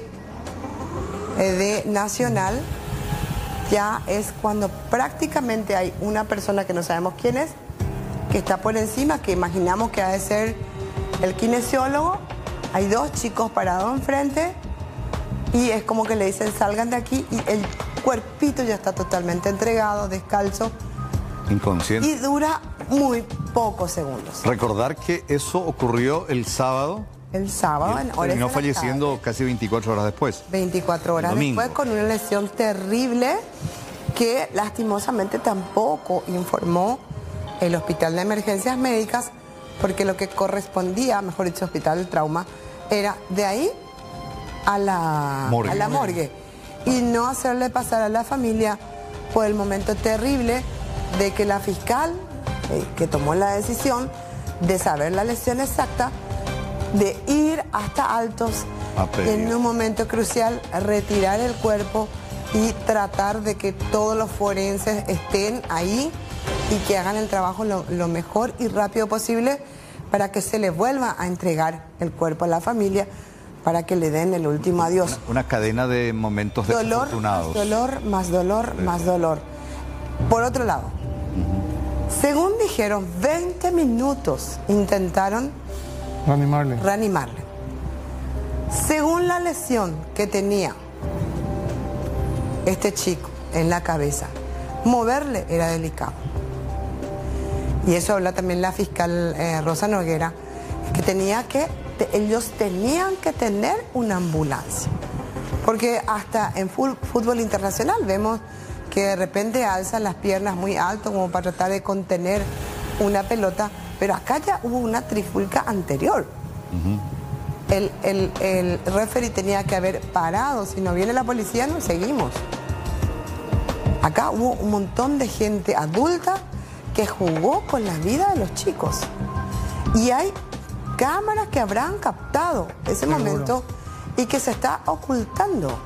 de Nacional, ya es cuando prácticamente hay una persona que no sabemos quién es, que está por encima, que imaginamos que ha de ser el kinesiólogo. Hay 2 chicos parados enfrente y es como que le dicen salgan de aquí, y el cuerpito ya está totalmente entregado, descalzo. Inconsciente. Y dura muy pocos segundos. Recordar que eso ocurrió el sábado. El sábado, en horas. Terminó falleciendo casi 24 horas después. 24 horas después, con una lesión terrible que lastimosamente tampoco informó el Hospital de Emergencias Médicas, porque lo que correspondía, mejor dicho, Hospital del Trauma, era de ahí a la morgue. Y no hacerle pasar a la familia por el momento terrible de que la fiscal, que tomó la decisión de saber la lesión exacta, de ir hasta Altos en un momento crucial, retirar el cuerpo y tratar de que todos los forenses estén ahí y que hagan el trabajo lo mejor y rápido posible para que se le vuelva a entregar el cuerpo a la familia, para que le den el último adiós. Una cadena de momentos desafortunados. Dolor, más dolor, más dolor. Por otro lado, según dijeron, 20 minutos intentaron reanimarle. Según la lesión que tenía este chico en la cabeza, moverle era delicado. Y eso habla también la fiscal Rosa Noguera, que ellos tenían que tener una ambulancia. Porque hasta en fútbol internacional vemos que de repente alzan las piernas muy alto como para tratar de contener una pelota, pero acá ya hubo una trifulca anterior. El referee tenía que haber parado. Si no viene la policía, no seguimos. Acá hubo un montón de gente adulta que jugó con la vida de los chicos. Y hay cámaras que habrán captado ese momento y que se está ocultando.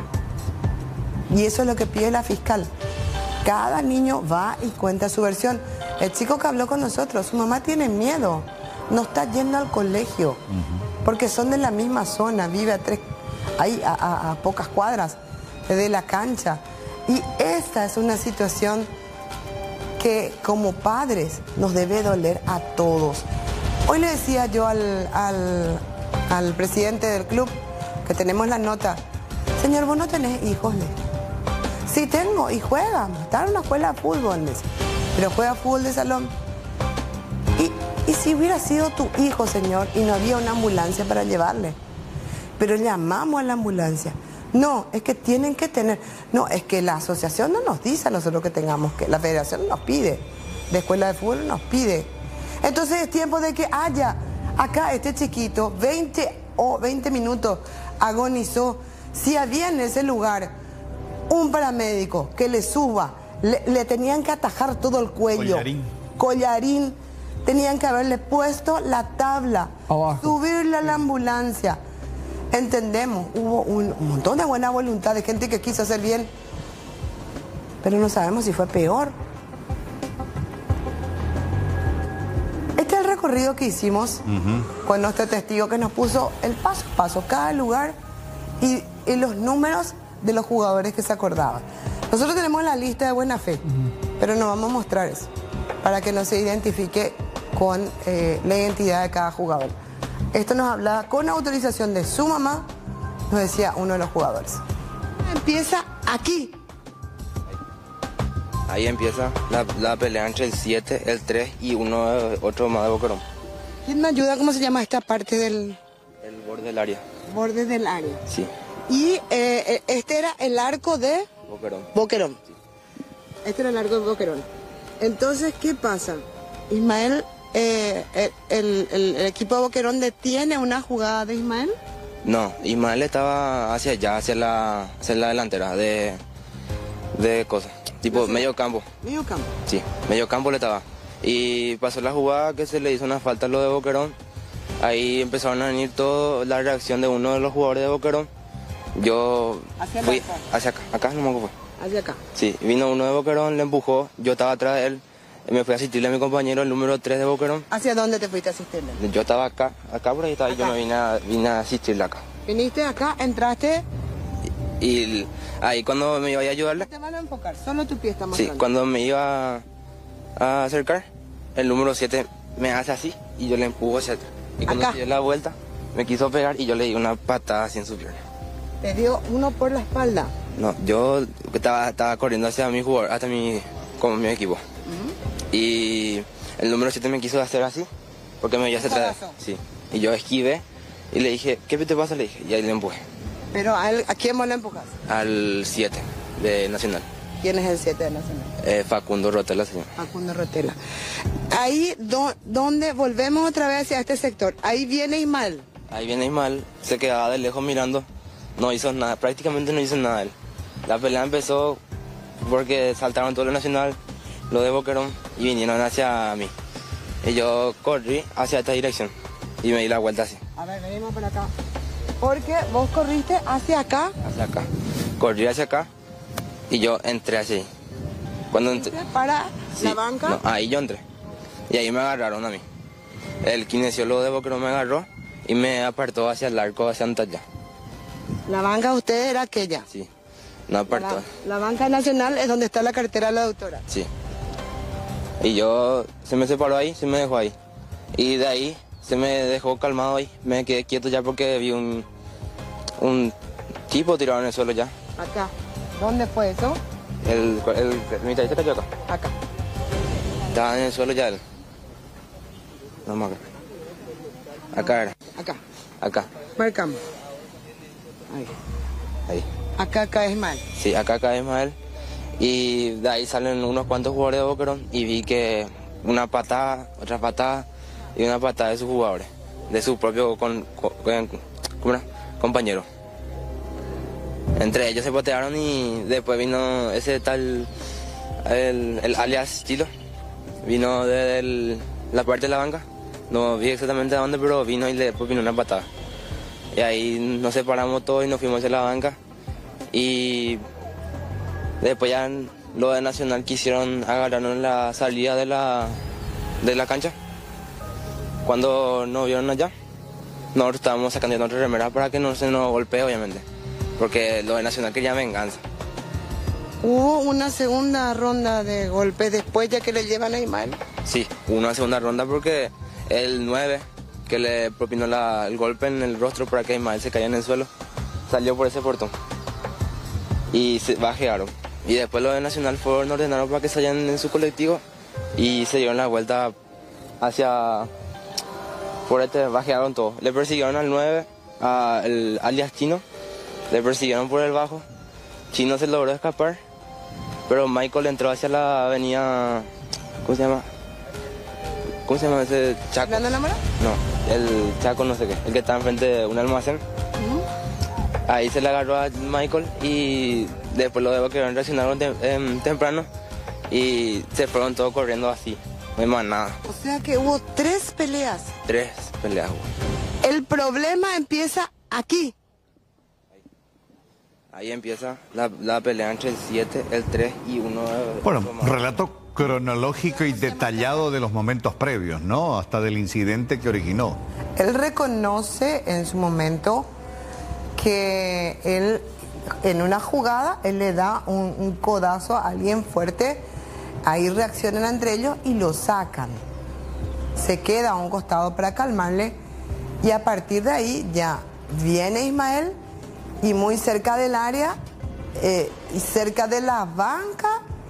Y eso es lo que pide la fiscal. Cada niño va y cuenta su versión. El chico que habló con nosotros, su mamá tiene miedo, no está yendo al colegio, porque son de la misma zona, vive a pocas cuadras de la cancha. Y esta es una situación que como padres nos debe doler a todos. Hoy le decía yo al presidente del club, que tenemos la nota, señor, vos no tenés hijos, sí tengo, y juega, está en una escuela de fútbol, pero juega fútbol de salón. Y si hubiera sido tu hijo, señor, y no había una ambulancia para llevarle, pero llamamos a la ambulancia. No, es que tienen que tener, no, es que la asociación no nos dice a nosotros que tengamos que, la federación nos pide, de escuela de fútbol nos pide. Entonces es tiempo de que haya acá este chiquito, 20 minutos agonizó. Si había en ese lugar un paramédico que le suba Le tenían que atajar todo el cuello. Collarín. Tenían que haberle puesto la tabla. Abajo. Subirle a la ambulancia. Entendemos, hubo un montón de buena voluntad de gente que quiso hacer bien. Pero no sabemos si fue peor. Este es el recorrido que hicimos con nuestro testigo que nos puso el paso a paso, cada lugar y los números de los jugadores que se acordaban. Nosotros tenemos la lista de buena fe, pero no vamos a mostrar eso, para que no se identifique con la identidad de cada jugador. Esto nos hablaba con autorización de su mamá, nos decía uno de los jugadores. Empieza aquí. Ahí empieza la pelea entre el 7, el 3 y otro más de Boquerón. ¿Quién me ayuda? ¿Cómo se llama esta parte del...? El borde del área. Borde del área. Sí. Y este era el arco de... Boquerón. Boquerón. Sí. Este era el arco de Boquerón. Entonces, ¿qué pasa? Ismael, el equipo de Boquerón detiene una jugada de Ismael. No, Ismael estaba hacia allá, hacia la delantera de cosas. Tipo medio campo. ¿Medio campo? Sí, medio campo le estaba. Y pasó la jugada que se le hizo una falta a lo de Boquerón. Ahí empezaron a venir toda la reacción de uno de los jugadores de Boquerón. Yo fui hacia acá, acá no me acuerdo. Hacia acá. Sí, vino uno de Boquerón, le empujó, yo estaba atrás de él. Me fui a asistirle a mi compañero, el número 3 de Boquerón. ¿Hacia dónde te fuiste a asistirle? Yo estaba acá por ahí estaba, y yo me vine a asistirle acá. Viniste acá, entraste... Y ahí cuando me iba a ayudarle... Te van a enfocar, solo tu pie está más Sí, grande. cuando me iba a acercar, el número 7 me hace así y yo le empujo hacia atrás. Y cuando se dio la vuelta, me quiso pegar y yo le di una patada así en su pierna. ¿Te dio uno por la espalda? No, yo estaba corriendo hacia mi jugador, hasta mi equipo. Y el número 7 me quiso hacer así, porque me vio hacia atrás. Sí. Y yo esquivé y le dije, ¿qué te pasa? Le dije, y ahí le empujé. ¿Pero a quién vos le empujas? Al 7 de Nacional. ¿Quién es el 7 de Nacional? Facundo Rotela, señor. Facundo Rotela. Ahí, ¿dónde volvemos otra vez hacia este sector? Ahí viene Ismael. Ahí viene Ismael, se quedaba de lejos mirando, no hizo nada, prácticamente no hizo nada él. La pelea empezó porque saltaron todo lo Nacional, lo de Boquerón, y vinieron hacia mí. Y yo corrí hacia esta dirección y me di la vuelta así. A ver, venimos por acá. Porque vos corriste hacia acá. Hacia acá. Corrí hacia acá y yo entré hacia ahí. Cuando entré... ¿Para la banca? No, ahí yo entré. Y ahí me agarraron a mí. El kinesiólogo de Boquerón me agarró y me apartó hacia el arco, hacia Antalla. ¿La banca de usted era aquella? Sí, me apartó. La banca nacional es donde está la cartera de la doctora. Sí. Y yo, se me separó ahí, se me dejó ahí. Y de ahí, se me dejó calmado ahí. Me quedé quieto ya porque vi un tipo tirado en el suelo ya. Acá. ¿Dónde fue eso? El militar se cayó acá. Acá. Estaba en el suelo ya él. No más acá. Acá era. Acá. Acá. Marcamos. Ahí. Ahí. Acá cae Ismael. Sí, acá cae Ismael. Y de ahí salen unos cuantos jugadores de Boquerón y vi que una patada, otra patada y una patada de sus jugadores, de su propio compañero. Entre ellos se patearon y después vino ese tal, el alias Chilo, vino de la parte de la banca, no vi exactamente a dónde, pero vino y después vino una patada. Y ahí nos separamos todos y nos fuimos hacia la banca y después ya los de Nacional quisieron agarrarnos la salida de la cancha. Cuando nos vieron allá, nosotros estábamos sacando nuestra remera para que no se nos golpee, obviamente, porque los de Nacional querían venganza. ¿Hubo una segunda ronda de golpes después ya que le llevan a Ismael? Sí, hubo una segunda ronda porque el 9, que le propinó el golpe en el rostro para que Ismael se cayera en el suelo, salió por ese portón y se bajearon. Y después los de Nacional ordenaron para que salgan en su colectivo y se dieron la vuelta hacia... Por este bajearon todo. Le persiguieron al 9, al alias Chino, le persiguieron por el bajo. Chino se logró escapar, pero Michael entró hacia la avenida... ¿Cómo se llama? ¿Cómo se llama ese Chaco? ¿Fernando Lamara? No, el Chaco no sé qué, el que está enfrente de un almacén. Ahí se le agarró a Michael y después los de Boquerón reaccionaron temprano y se fueron todos corriendo así, no hay más nada. O sea que hubo 3 peleas. 3 peleas hubo. El problema empieza aquí. Ahí empieza la pelea entre el 7, el 3 y uno. Bueno, relato cronológico y detallado de los momentos previos, ¿no? Hasta del incidente que originó. Él reconoce en su momento que él, en una jugada, él le da un codazo a alguien fuerte, ahí reaccionan entre ellos y lo sacan. Se queda a un costado para calmarle y a partir de ahí ya viene Ismael y muy cerca del área y cerca de la banca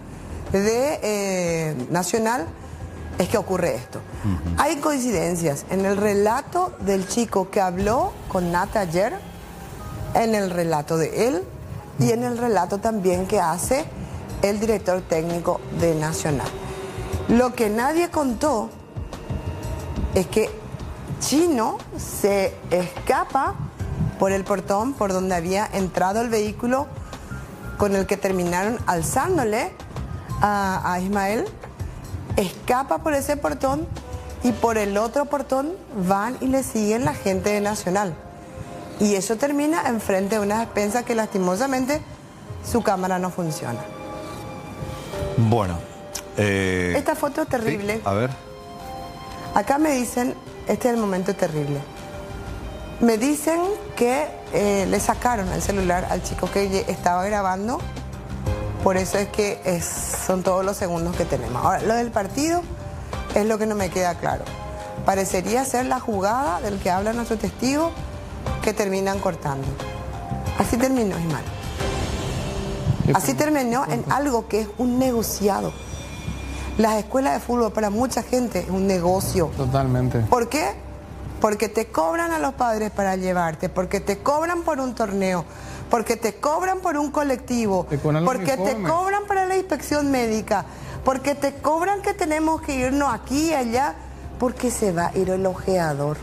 de Nacional es que ocurre esto. Hay coincidencias en el relato del chico que habló con Nata ayer, en el relato de él y en el relato también que hace el director técnico de Nacional. Lo que nadie contó es que Chino se escapa por el portón por donde había entrado el vehículo con el que terminaron alzándole a Ismael, escapa por ese portón y por el otro portón van y le siguen la gente de Nacional. Y eso termina enfrente de una despensa que lastimosamente su cámara no funciona. Bueno. Esta foto es terrible. Sí, a ver. Acá me dicen, este es el momento terrible. Me dicen que le sacaron el celular al chico que estaba grabando. Por eso es que son todos los segundos que tenemos. Ahora, lo del partido es lo que no me queda claro. Parecería ser la jugada del que habla nuestro testigo que terminan cortando. Así terminó, Ismael. Así terminó en algo que es un negociado. Las escuelas de fútbol para mucha gente es un negocio. Totalmente. ¿Por qué? Porque te cobran a los padres para llevarte, porque te cobran por un torneo, porque te cobran por un colectivo, porque te cobran para la inspección médica, porque te cobran que tenemos que irnos aquí y allá, porque se va a ir el ojeador.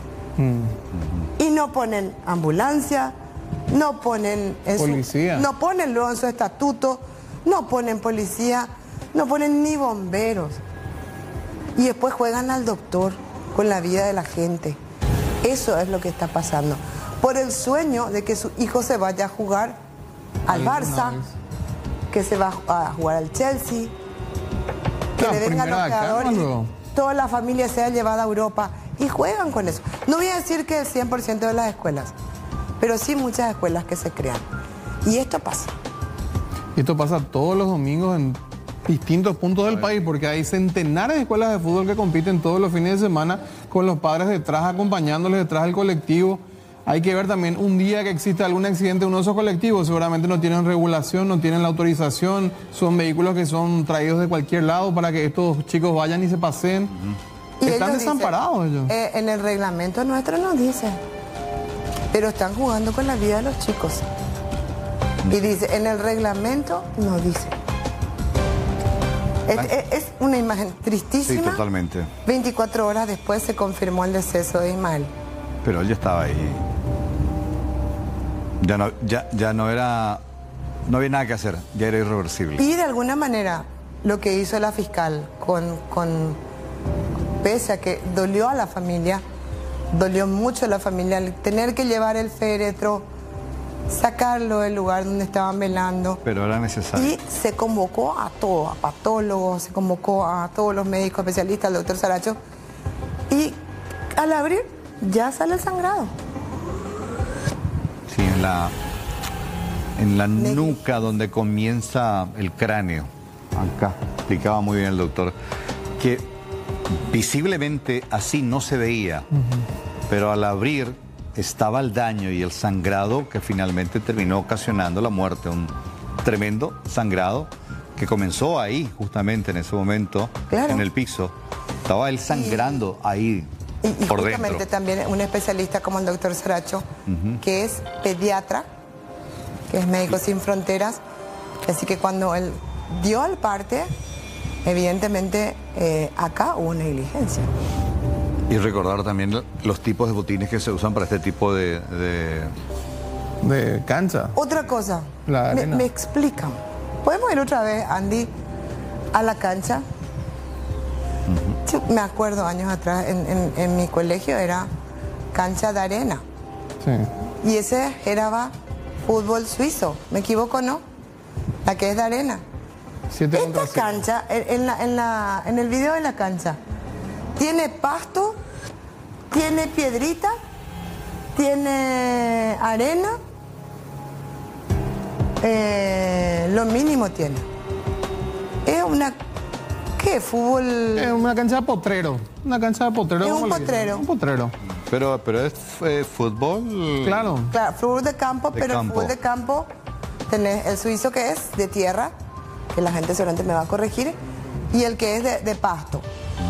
Y no ponen ambulancia, no ponen policía, no ponen luego en su estatuto, no ponen policía, no ponen ni bomberos. Y después juegan al doctor con la vida de la gente. Eso es lo que está pasando. Por el sueño de que su hijo se vaya a jugar al Barça, que se va a jugar al Chelsea, que le venga al ojeador y toda la familia sea llevada a Europa. Y juegan con eso. No voy a decir que el 100% de las escuelas, pero sí muchas escuelas que se crean. Y esto pasa. Esto pasa todos los domingos en distintos puntos del país, porque hay centenares de escuelas de fútbol que compiten todos los fines de semana con los padres detrás, acompañándoles detrás del colectivo. Hay que ver también un día que exista algún accidente en uno de esos colectivos, seguramente no tienen regulación, no tienen la autorización, son vehículos que son traídos de cualquier lado para que estos chicos vayan y se paseen. Y están desamparados ellos. En el reglamento nuestro nos dice, pero están jugando con la vida de los chicos. Y dice, en el reglamento nos dice. Es una imagen tristísima. Sí, totalmente. 24 horas después se confirmó el deceso de Ismael. Pero él ya estaba ahí. Ya no era... No había nada que hacer, ya era irreversible. Y de alguna manera, lo que hizo la fiscal pese a que dolió a la familia, dolió mucho a la familia, el tener que llevar el féretro, sacarlo del lugar donde estaban velando. Pero era necesario. Y se convocó a todos, a patólogos, se convocó a todos los médicos especialistas, al doctor Saracho, y al abrir ya sale el sangrado. Sí, en la nuca donde comienza el cráneo. Acá, explicaba muy bien el doctor, que visiblemente así no se veía, pero al abrir estaba el daño y el sangrado que finalmente terminó ocasionando la muerte, un tremendo sangrado que comenzó ahí, justamente en ese momento, claro, en el piso. Estaba él sangrando ahí y por justamente dentro. También un especialista como el doctor Saracho, que es pediatra, que es Médicos Sin Fronteras, así que cuando él dio al parte, evidentemente acá hubo una negligencia. Y recordar también los tipos de botines que se usan para este tipo de cancha. Otra cosa, me explican. ¿Podemos ir otra vez, Andy, a la cancha. Yo me acuerdo años atrás en mi colegio era cancha de arena. Sí. Y ese era fútbol suizo, ¿me equivoco, no? La que es de arena. Esta cancha, en el video de la cancha, tiene pasto, tiene piedrita, tiene arena, lo mínimo tiene. Es una... ¿Qué? Fútbol... Es una cancha de potrero. Una cancha de potrero. Es un potrero. Un potrero. Pero es fútbol... Claro. Claro, fútbol de campo, pero el fútbol de campo tenés el suizo que es de tierra, que la gente seguramente me va a corregir, y el que es de pasto.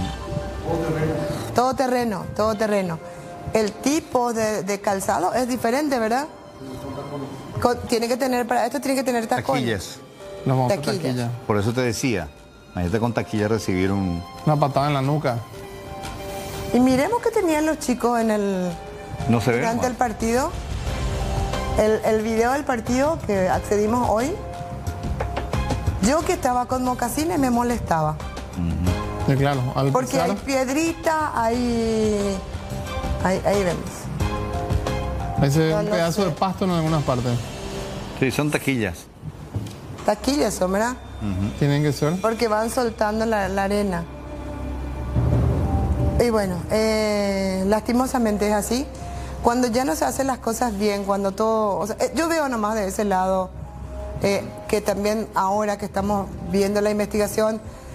Todo terreno, todo terreno. El tipo de calzado es diferente, ¿verdad? Tiene que tener, para esto tiene que tener tacones. Taquillas. Por eso te decía, imagínate con taquilla recibir una patada en la nuca. Y miremos qué tenían los chicos en el... No se ve. Durante el partido. El video del partido que accedimos hoy. Yo que estaba con mocasines me molestaba. Sí, claro. Porque hay piedrita, ahí vemos. Ese un pedazo de pasto en algunas partes. Sí, son taquillas. Taquillas son, ¿verdad? Tienen que ser. Porque van soltando la arena. Y bueno, lastimosamente es así. Cuando ya no se hacen las cosas bien, cuando todo... O sea, yo veo nomás de ese lado que también ahora que estamos viendo la investigación,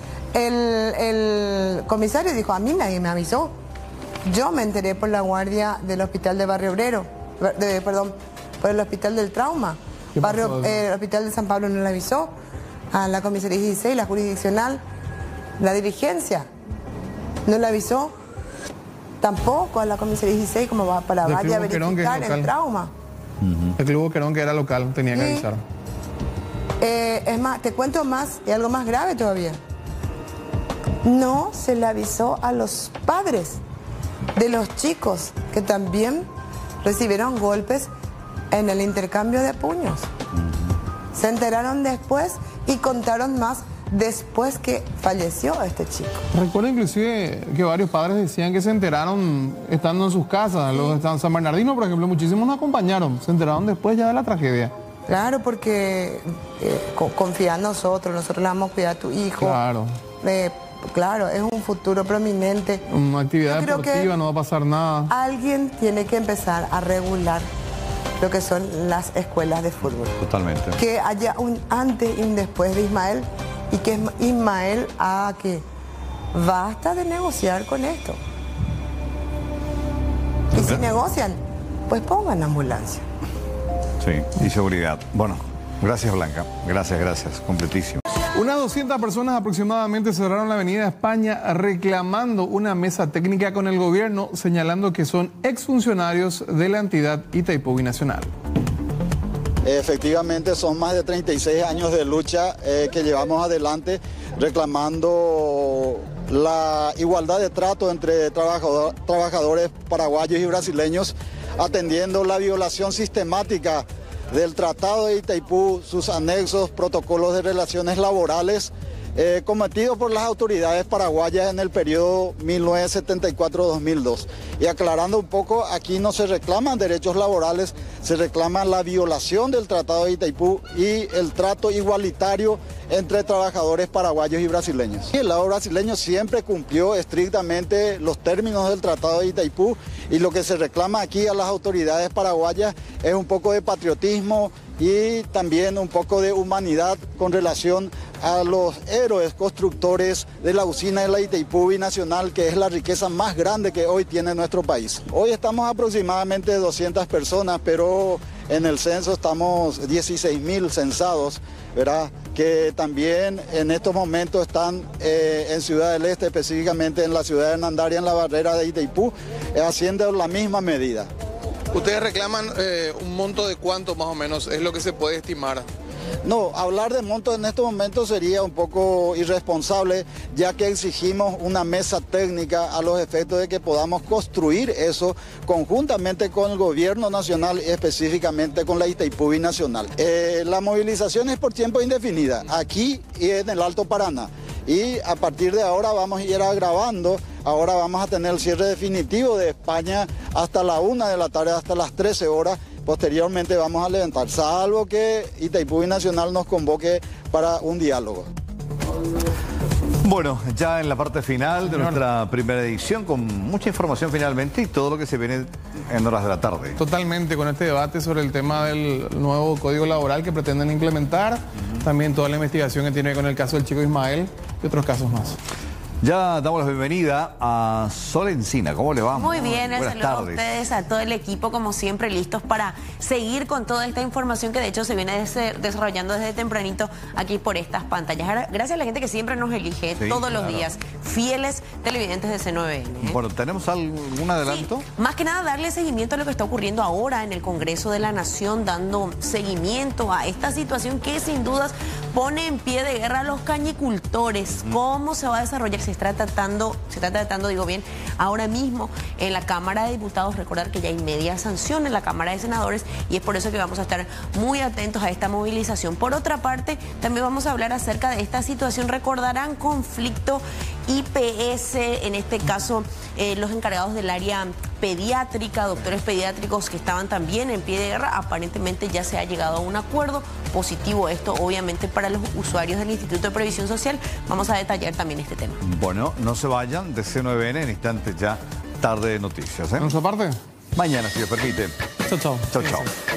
el comisario dijo, a mí nadie me avisó. Yo me enteré por la guardia del hospital de Barrio Obrero, perdón, por el hospital del trauma. El hospital de San Pablo no le avisó, a la comisaría 16, la jurisdiccional, la dirigencia no le avisó, tampoco a la comisaría 16 como va para vaya a verificar el trauma. El Club Boquerón, que era local, tenía que avisar. Es más, te cuento más, y algo más grave todavía. No se le avisó a los padres de los chicos que también recibieron golpes en el intercambio de puños. Se enteraron después y contaron más después que falleció este chico. Recuerdo inclusive que varios padres decían que se enteraron estando en sus casas. Los de San Bernardino, por ejemplo, muchísimos nos acompañaron. Se enteraron después ya de la tragedia. Claro, porque confía en nosotros le vamos a cuidar a tu hijo. Claro. Claro, es un futuro prominente. Una actividad deportiva, no va a pasar nada. Alguien tiene que empezar a regular lo que son las escuelas de fútbol. Totalmente. Que haya un antes y un después de Ismael y que Ismael haga que basta de negociar con esto. Y si negocian, pues pongan ambulancia. Sí, y seguridad. Bueno, gracias Blanca. Gracias. Completísimo. Unas 200 personas aproximadamente cerraron la Avenida España reclamando una mesa técnica con el gobierno, señalando que son exfuncionarios de la entidad Itaipú Binacional. Efectivamente, son más de 36 años de lucha que llevamos adelante reclamando la igualdad de trato entre trabajadores paraguayos y brasileños, atendiendo la violación sistemática del Tratado de Itaipú, sus anexos, protocolos de relaciones laborales, cometidos por las autoridades paraguayas en el periodo 1974-2002. Y aclarando un poco, aquí no se reclaman derechos laborales, se reclama la violación del Tratado de Itaipú y el trato igualitario entre trabajadores paraguayos y brasileños. Y el lado brasileño siempre cumplió estrictamente los términos del Tratado de Itaipú, y lo que se reclama aquí a las autoridades paraguayas es un poco de patriotismo y también un poco de humanidad con relación a los héroes constructores de la usina de la Itaipú Binacional, que es la riqueza más grande que hoy tiene nuestro país. Hoy estamos aproximadamente 200 personas, pero en el censo estamos 16.000 censados, ¿verdad? Que también en estos momentos están en Ciudad del Este, específicamente en la ciudad de Nandaria, en la barrera de Itaipú, haciendo la misma medida. ¿Ustedes reclaman un monto de cuánto más o menos es lo que se puede estimar? No, hablar de montos en estos momentos sería un poco irresponsable, ya que exigimos una mesa técnica a los efectos de que podamos construir eso conjuntamente con el gobierno nacional y específicamente con la Itaipú Binacional. La movilización es por tiempo indefinido, aquí y en el Alto Paraná. y a partir de ahora vamos a ir agravando. Ahora vamos a tener el cierre definitivo de España hasta la 1 de la tarde, hasta las 13 horas. Posteriormente vamos a levantar, salvo que Itaipú Binacional nos convoque para un diálogo. Bueno, ya en la parte final de nuestra primera edición, con mucha información finalmente y todo lo que se viene en horas de la tarde. Totalmente, con este debate sobre el tema del nuevo código laboral que pretenden implementar, también toda la investigación que tiene con el caso del chico Ismael y otros casos más. Ya damos la bienvenida a Sol Encina. ¿Cómo le va? Muy bien, Buenas saludos a tardes. ustedes, a todo el equipo, como siempre, listos para seguir con toda esta información que de hecho se viene desarrollando desde tempranito aquí por estas pantallas. Gracias a la gente que siempre nos elige todos los días, fieles televidentes de C9N, ¿eh? Bueno, ¿tenemos algún adelanto? Sí, más que nada darle seguimiento a lo que está ocurriendo ahora en el Congreso de la Nación, dando seguimiento a esta situación que sin dudas pone en pie de guerra a los cañicultores. ¿Cómo se va a desarrollar? Se está tratando, ahora mismo en la Cámara de Diputados. Recordar que ya hay media sanción en la Cámara de Senadores y es por eso que vamos a estar muy atentos a esta movilización. Por otra parte, también vamos a hablar acerca de esta situación. Recordarán conflicto IPS, en este caso los encargados del área pediátrica, doctores pediátricos que estaban también en pie de guerra. Aparentemente ya se ha llegado a un acuerdo positivo, esto obviamente para los usuarios del Instituto de Previsión Social. Vamos a detallar también este tema. Bueno, no se vayan de C9N, en instantes ya tarde de noticias. ¿Nuestra parte? Mañana, si Dios permite. Chao, chao. Chao, chao.